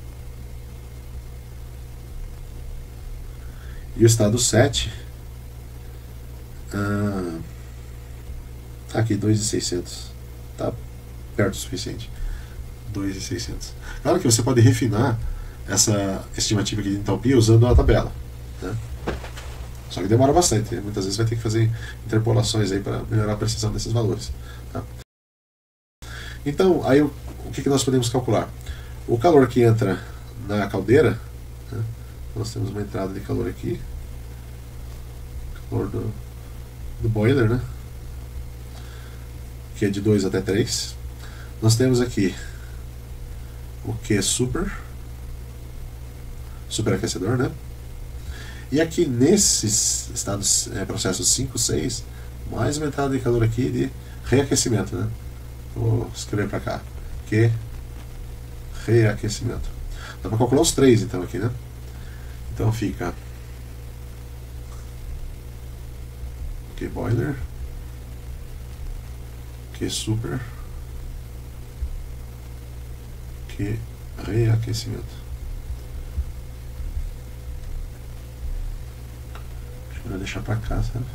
E o estado sete, ah, aqui dois mil e seiscentos, está perto o suficiente, dois mil e seiscentos. Claro que você pode refinar essa estimativa aqui de entalpia usando a tabela, né? Só que demora bastante, muitas vezes vai ter que fazer interpolações aí para melhorar a precisão desses valores. Tá? Então, aí o, o que, que nós podemos calcular? O calor que entra na caldeira, né? Nós temos uma entrada de calor aqui, calor do, do boiler, né? Que é de dois até três. Nós temos aqui o que é super, superaquecedor, né? E aqui nesses estados, é, processos cinco, seis, mais uma entrada de calor aqui de reaquecimento, né? Vou escrever para cá, que reaquecimento. Dá para calcular os três então aqui, né? Então fica Q boiler, Q super, Q reaquecimento. Vou deixar pra cá, sabe?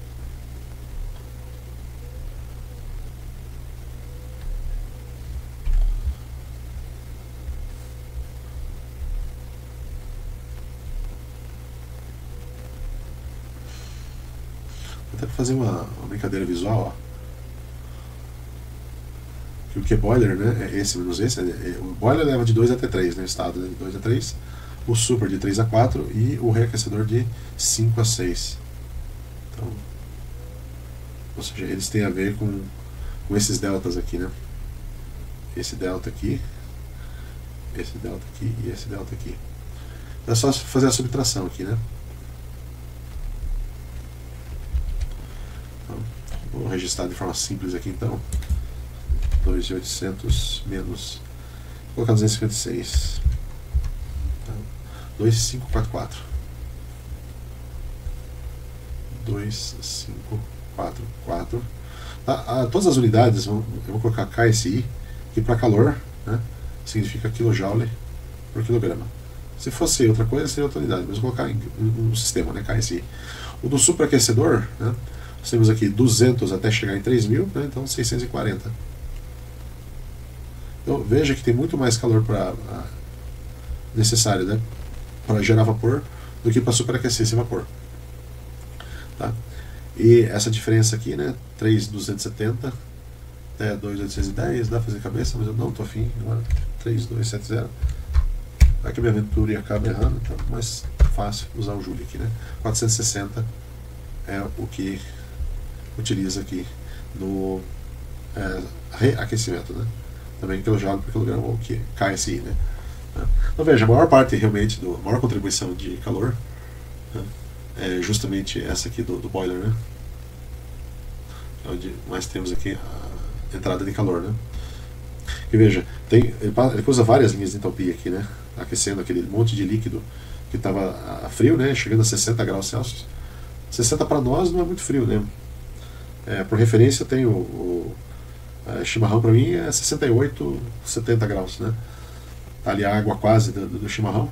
Vou até fazer uma, uma brincadeira visual, ó. Que o Q-Boiler, né, é esse menos esse, é, o boiler leva de dois até três, né, o estado de dois a três, o super de três a quatro e o reaquecedor de cinco a seis. Então, ou seja, eles têm a ver com, com esses deltas aqui, né? Esse delta aqui, esse delta aqui e esse delta aqui. É só fazer a subtração aqui, né? Então, vou registrar de forma simples aqui, então. dois mil e oitocentos menos, vou colocar duzentos e cinquenta e seis, tá? dois mil quinhentos e quarenta e quatro, dois mil quinhentos e quarenta e quatro, tá? Ah, todas as unidades, eu vou colocar K S I, que para calor, né, significa kJ por quilograma. Se fosse outra coisa, seria outra unidade, mas eu vou colocar no sistema, né, K S I. O do superaquecedor, né, nós temos aqui duzentos até chegar em três mil, né, então seiscentos e quarenta. Então veja que tem muito mais calor para necessário, né, para gerar vapor do que para superaquecer esse vapor, tá? E essa diferença aqui, né, três mil duzentos e setenta até dois mil oitocentos e dez, dá para fazer cabeça, mas eu não estou afim agora. Três mil duzentos e setenta, vai que a minha aventura acaba errando, então é mais fácil usar o Joule aqui, né? quatrocentos e sessenta é o que utiliza aqui no é, reaquecimento, né? Também quilojoule por quilograma, ou que K S I, né? Então veja, a maior parte realmente, do, a maior contribuição de calor, né, é justamente essa aqui do, do boiler, né? Onde nós temos aqui a entrada de calor, né? E veja, tem, ele, ele usa várias linhas de entalpia aqui, né? Aquecendo aquele monte de líquido que estava frio, né? Chegando a sessenta graus Celsius. sessenta para nós não é muito frio, né? É, por referência, tem o, o é, chimarrão para mim é sessenta e oito, setenta graus, né? Tá ali a água quase do, do chimarrão.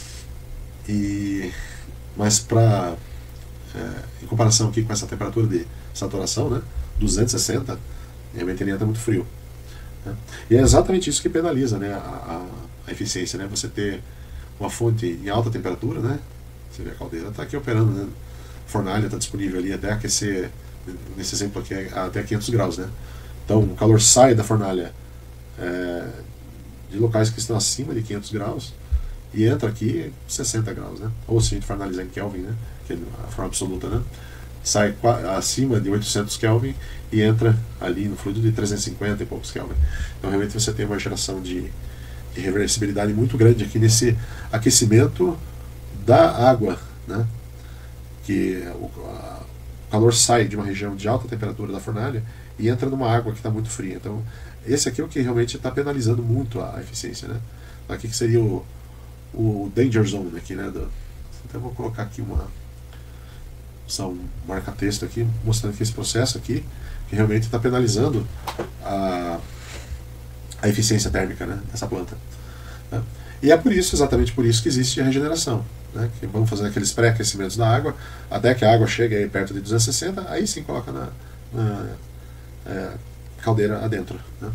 E, mas para é, em comparação aqui com essa temperatura de saturação, né? duzentos e sessenta, realmente ele entra muito frio. Né? E é exatamente isso que penaliza, né, a, a, a eficiência, né? Você ter uma fonte em alta temperatura, né? Você vê a caldeira está aqui operando, né? A fornalha está disponível ali até aquecer, nesse exemplo aqui, até quinhentos graus, né? Então o calor sai da fornalha é, de locais que estão acima de quinhentos graus e entra aqui sessenta graus, né? Ou se a gente for analisar em Kelvin, né? Que é a forma absoluta, né? Sai acima de oitocentos Kelvin e entra ali no fluido de trezentos e cinquenta e poucos Kelvin. Então realmente você tem uma geração de, de reversibilidade muito grande aqui nesse aquecimento da água, né? Que o, a, o calor sai de uma região de alta temperatura da fornalha e entra numa água que está muito fria. Então esse aqui é o que realmente está penalizando muito a eficiência, né? Aqui que seria o, o danger zone aqui, né? Do, então eu vou colocar aqui uma um marca-texto aqui, mostrando que esse processo aqui, que realmente está penalizando a, a eficiência térmica, né, dessa planta. Né? E é por isso, exatamente por isso, que existe a regeneração. Né, que vamos fazer aqueles pré-aquecimentos da água, até que a água chegue aí perto de duzentos e sessenta, aí sim coloca na, na é, caldeira adentro. Né?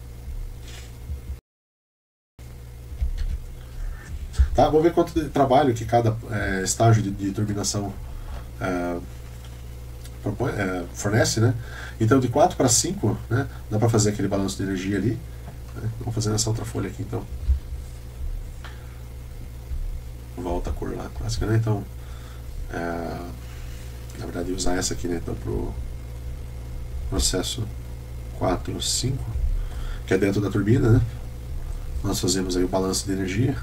Tá, vamos ver quanto de trabalho que cada é, estágio de, de turbinação é, propõe, é, fornece, né? Então de quatro para cinco, né, dá para fazer aquele balanço de energia ali, né? Vamos fazer nessa outra folha aqui, então. Volta a cor lá, clássica, né? Então, é, na verdade, usar essa aqui, né? Então, pro processo quatro, cinco, que é dentro da turbina, né? Nós fazemos aí o balanço de energia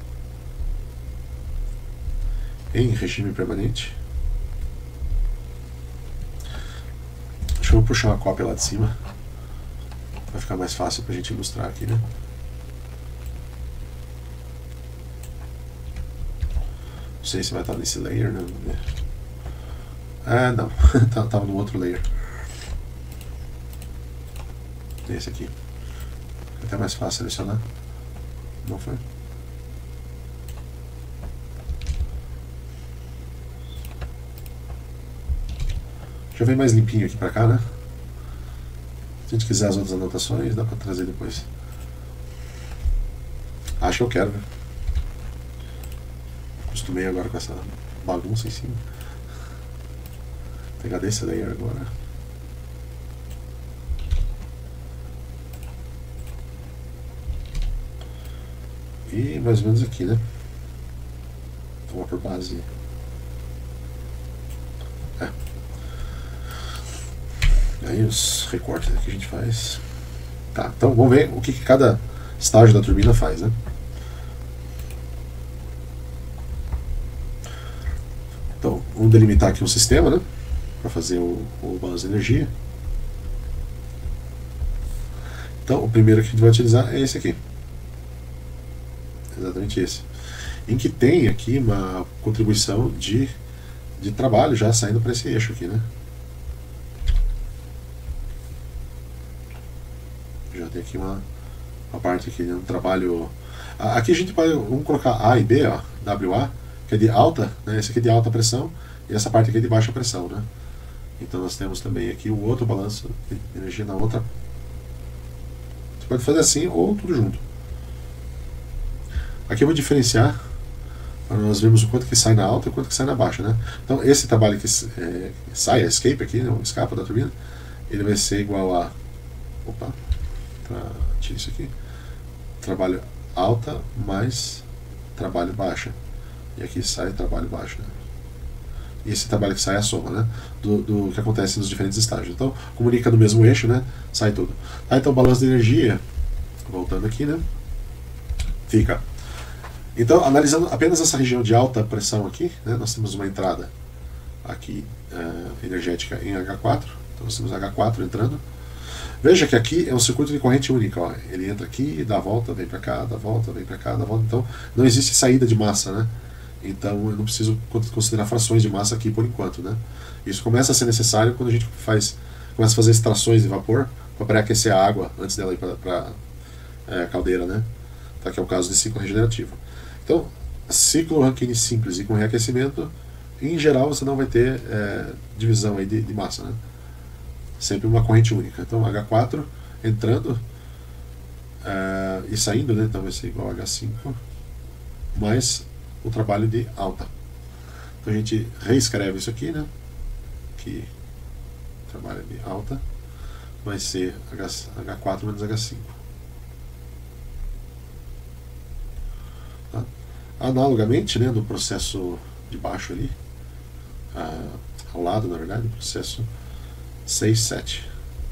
em regime permanente. Acho que eu vou puxar uma cópia lá de cima, vai ficar mais fácil pra gente ilustrar aqui, né? Não sei se vai estar nesse layer, né? Ah, não, estava no outro layer. Esse aqui. É até mais fácil selecionar. Não foi? Já vem mais limpinho aqui pra cá, né? Se a gente quiser as outras anotações, dá pra trazer depois. Acho que eu quero, né? Acostumei agora com essa bagunça em cima. Vou pegar desse layer agora. E mais ou menos aqui, né? Tomar por base. É. Aí os recortes que a gente faz. Tá, então vamos ver o que, que cada estágio da turbina faz, né? Então, vamos delimitar aqui um sistema, né? Para fazer o, o balanço de energia. Então, o primeiro que a gente vai utilizar é esse aqui. Exatamente esse. Em que tem aqui uma contribuição de, de trabalho já saindo para esse eixo aqui, né? Já tem aqui uma, uma parte aqui, né? Um trabalho. Aqui a gente pode, vamos colocar A e B, ó, W A, que é de alta, né? Esse aqui é de alta pressão e essa parte aqui é de baixa pressão, né? Então nós temos também aqui o outro balanço de energia na outra. Você pode fazer assim ou tudo junto. Aqui eu vou diferenciar para nós vermos o quanto que sai na alta e o quanto que sai na baixa, né? Então esse trabalho que é, sai, a escape aqui, né, o escapa da turbina, ele vai ser igual a, opa, para tirar isso aqui, trabalho alta mais trabalho baixa, e aqui sai trabalho baixo, né? E esse trabalho que sai é a soma, né, do, do que acontece nos diferentes estágios. Então comunica no mesmo eixo, né, sai tudo. Tá, então o balanço de energia, voltando aqui, né, fica. Então, analisando apenas essa região de alta pressão aqui, né, nós temos uma entrada aqui uh, energética em H quatro. Então nós temos H quatro entrando. Veja que aqui é um circuito de corrente única. Ó. Ele entra aqui, dá a volta, vem para cá, dá a volta, vem para cá, dá a volta. Então não existe saída de massa, né? Então eu não preciso considerar frações de massa aqui por enquanto, né? Isso começa a ser necessário quando a gente faz, começa a fazer extrações de vapor para pré-aquecer a água antes dela ir para a caldeira, né? Tá, que é o caso de ciclo regenerativo. Então, ciclo Rankine simples e com reaquecimento, em geral você não vai ter é, divisão aí de, de massa, né? Sempre uma corrente única. Então H quatro entrando é, e saindo, né? Então vai ser igual a H cinco mais o trabalho de alta. Então a gente reescreve isso aqui, né? Que trabalho de alta vai ser H quatro menos H cinco. Tá? Analogamente, né, do processo de baixo ali, ah, ao lado, na verdade, do processo seis, sete.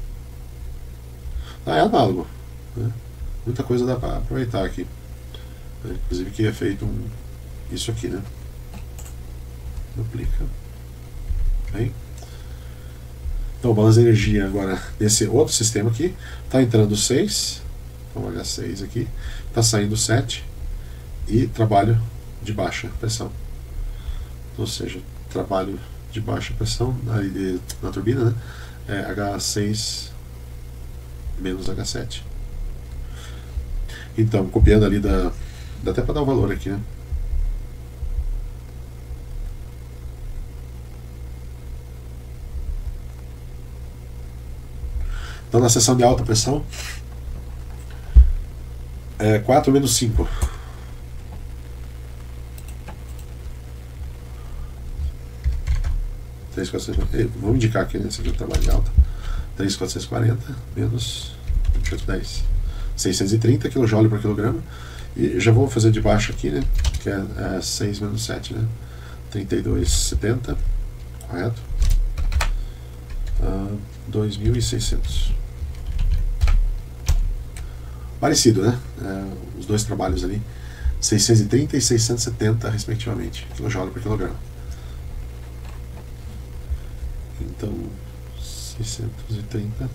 Ah, é análogo, né? Muita coisa dá para aproveitar aqui. Inclusive que é feito um, isso aqui, né? Duplica. Bem. Então, o balanço de energia agora desse outro sistema aqui. Está entrando seis. Então, H seis aqui. Está saindo sete. E trabalho de baixa pressão. Ou seja, trabalho de baixa pressão na, na turbina, né? É H seis menos H sete. Então, copiando ali da. Dá até para dar o um valor aqui, né? Então, na seção de alta pressão, é quatro menos cinco. três mil quatrocentos e quarenta. Vamos indicar aqui, né? Esse aqui é o trabalho de alta. três mil quatrocentos e quarenta menos vinte e oito, dez. seiscentos e trinta kJ por quilograma. E já vou fazer de baixo aqui, né? Que é, é seis menos sete, né? trinta e dois, setenta. Correto? Uh, dois mil e seiscentos. Parecido, né? É, os dois trabalhos ali. seiscentos e trinta e seiscentos e setenta, respectivamente. KJ por quilograma. Então, seiscentos e trinta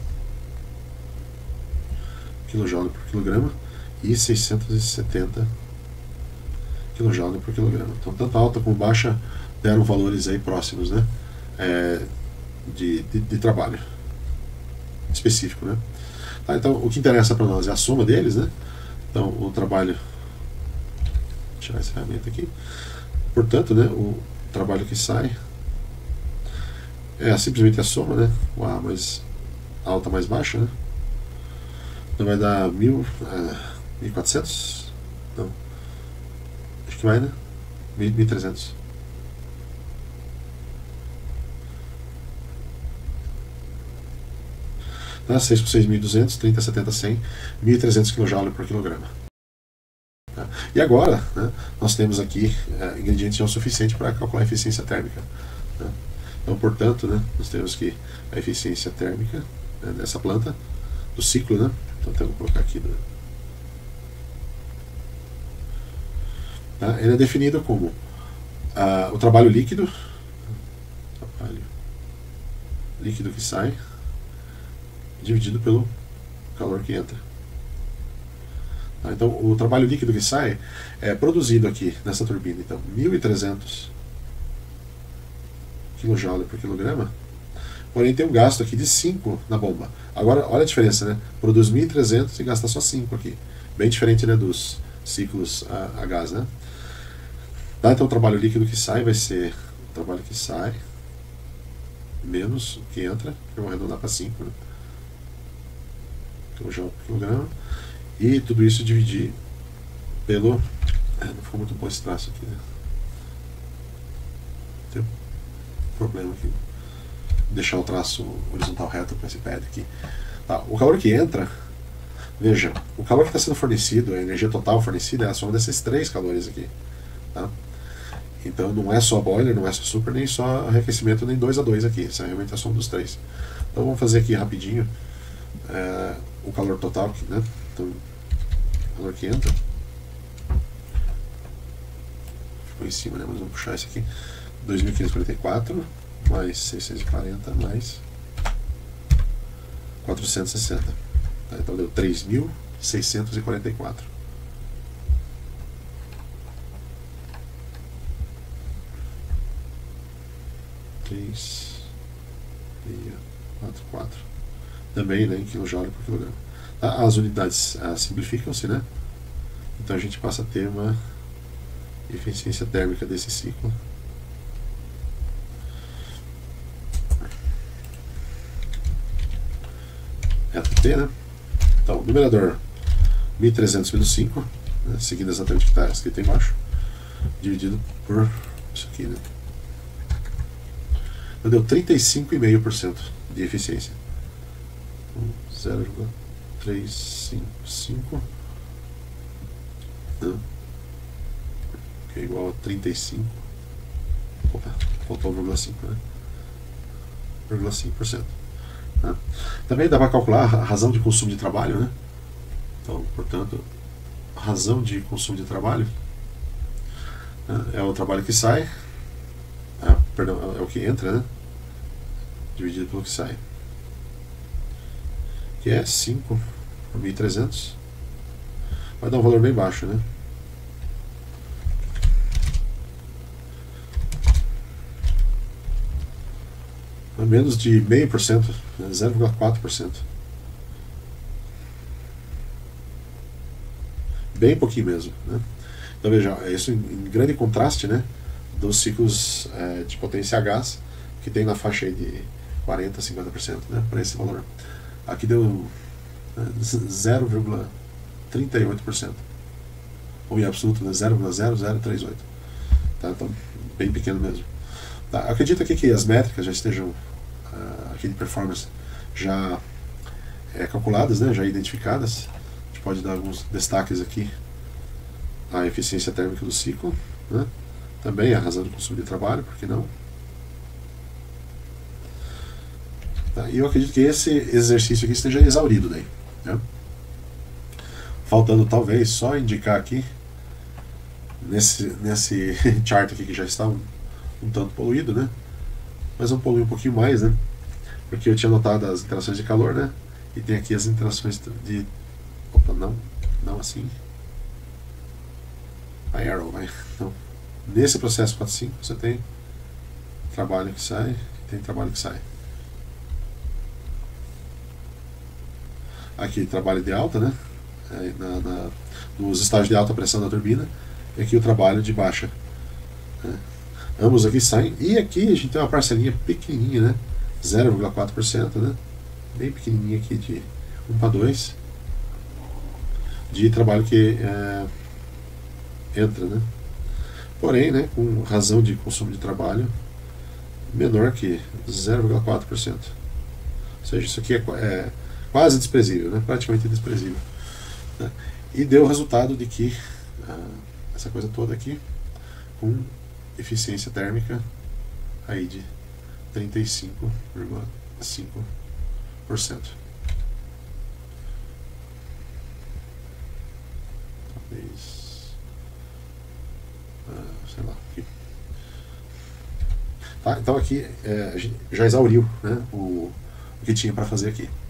kJ por quilograma e seiscentos e setenta kJ por quilograma. Então, tanto alta como baixa deram valores aí próximos, né? É, de, de, de trabalho específico, né? Tá, então, o que interessa para nós é a soma deles, né? Então, o trabalho. Vou tirar essa ferramenta aqui. Portanto, né, o trabalho que sai É simplesmente a soma, né? O A mais alta mais baixa, né? Então vai dar mil, ah, mil e quatrocentos? Não. Acho que vai, né? mil e trezentos. Tá? seis por seis, mil e duzentos, trinta, setenta, cem, mil e trezentos kJ por quilograma. Tá? E agora, né, nós temos aqui é, ingredientes já o suficiente para calcular a eficiência térmica. Né? Então, portanto, né, nós temos que a eficiência térmica, né, dessa planta, do ciclo, né? Então, eu vou colocar aqui. Né? Tá? Ele é definido como ah, o trabalho líquido, trabalho líquido que sai, dividido pelo calor que entra. Tá? Então, o trabalho líquido que sai é produzido aqui nessa turbina, então, mil e trezentos kJ por quilograma, porém tem um gasto aqui de cinco na bomba. Agora, olha a diferença, né? Produz mil e trezentos e gasta só cinco aqui. Bem diferente, né, dos ciclos a, a gás, né? Tá? Então, o trabalho líquido que sai vai ser o trabalho que sai menos o que entra, que eu vou arredondar para cinco, né? kJ por quilograma. E tudo isso dividir pelo... É, não ficou muito bom esse traço aqui, né? Tem um problema aqui. Deixar o traço horizontal reto com esse pad aqui. Tá, o calor que entra, veja, o calor que está sendo fornecido, a energia total fornecida é a soma desses três calores aqui. Tá? Então não é só boiler, não é só super, nem só arrefecimento, nem dois a dois aqui. Isso é realmente a soma dos três. Então vamos fazer aqui rapidinho é, o calor total, né? Então, o calor que entra. Ficou em cima, né? Mas vamos puxar esse aqui. dois mil quinhentos e quarenta e quatro mais seiscentos e quarenta mais quatrocentos e sessenta. Tá? Então deu três mil seiscentos e quarenta e quatro. três mil quatrocentos e quarenta e quatro. Também, né, em quilojoule por quilograma. Tá? As unidades ah, simplificam-se, né? Então a gente passa a ter uma eficiência térmica desse ciclo. T, né? Então, numerador mil e trezentos vezes cinco, né? Seguindo exatamente o que está escrito aí embaixo, dividido por isso aqui, né? Então deu trinta e cinco vírgula cinco por cento de eficiência. zero vírgula trezentos e cinquenta e cinco, né? Que é igual a trinta e cinco. Opa, faltou um vírgula cinco, né? vírgula cinco por cento. Né? Também dá para calcular a razão de consumo de trabalho, né? Então, portanto, a razão de consumo de trabalho, né, é o trabalho que sai, ah, perdão, é o que entra, né? Dividido pelo que sai, que é cinco por mil e trezentos. Vai dar um valor bem baixo, né? A menos de zero vírgula cinco por cento, né? zero vírgula quatro por cento. Bem pouquinho mesmo, né? Então veja, isso em, em grande contraste, né, dos ciclos é, de potência a gás, que tem na faixa aí de quarenta a cinquenta por cento, né, para esse valor. Aqui deu né, zero vírgula trinta e oito por cento, ou em absoluto, né, zero vírgula zero zero três oito. Tá? Então, bem pequeno mesmo. Tá? Acredito aqui que as métricas já estejam uh, aqui de performance já é, calculadas, né, já identificadas. A gente pode dar alguns destaques aqui: a eficiência térmica do ciclo, né? Também a razão de consumo de trabalho, por que não? Tá? E eu acredito que esse exercício aqui esteja exaurido daí, né? Faltando talvez só indicar aqui nesse, nesse chart aqui que já está um, um tanto poluído, né? Mas vamos poluir um pouquinho mais, né? Porque eu tinha notado as interações de calor, né? E tem aqui as interações de... Opa, não, não assim. A arrow, vai. Então, nesse processo quatro cinco você tem trabalho que sai e tem trabalho que sai. Aqui trabalho de alta, né? É, na, na, nos estágios de alta pressão da turbina, e aqui o trabalho de baixa, né? Ambos aqui saem. E aqui a gente tem uma parcelinha pequenininha, né? zero vírgula quatro por cento, né? Bem pequenininha aqui, de um para dois, de trabalho que é, entra, né? Porém, né, com razão de consumo de trabalho menor que zero vírgula quatro por cento. Ou seja, isso aqui é, é quase desprezível, né? Praticamente desprezível. Né? E deu o resultado de que ah, essa coisa toda aqui, com eficiência térmica aí de trinta e cinco vírgula cinco por cento. Talvez, ah, sei lá, aqui. Tá, então aqui é, a gente já exauriu, né, o, o que tinha para fazer aqui.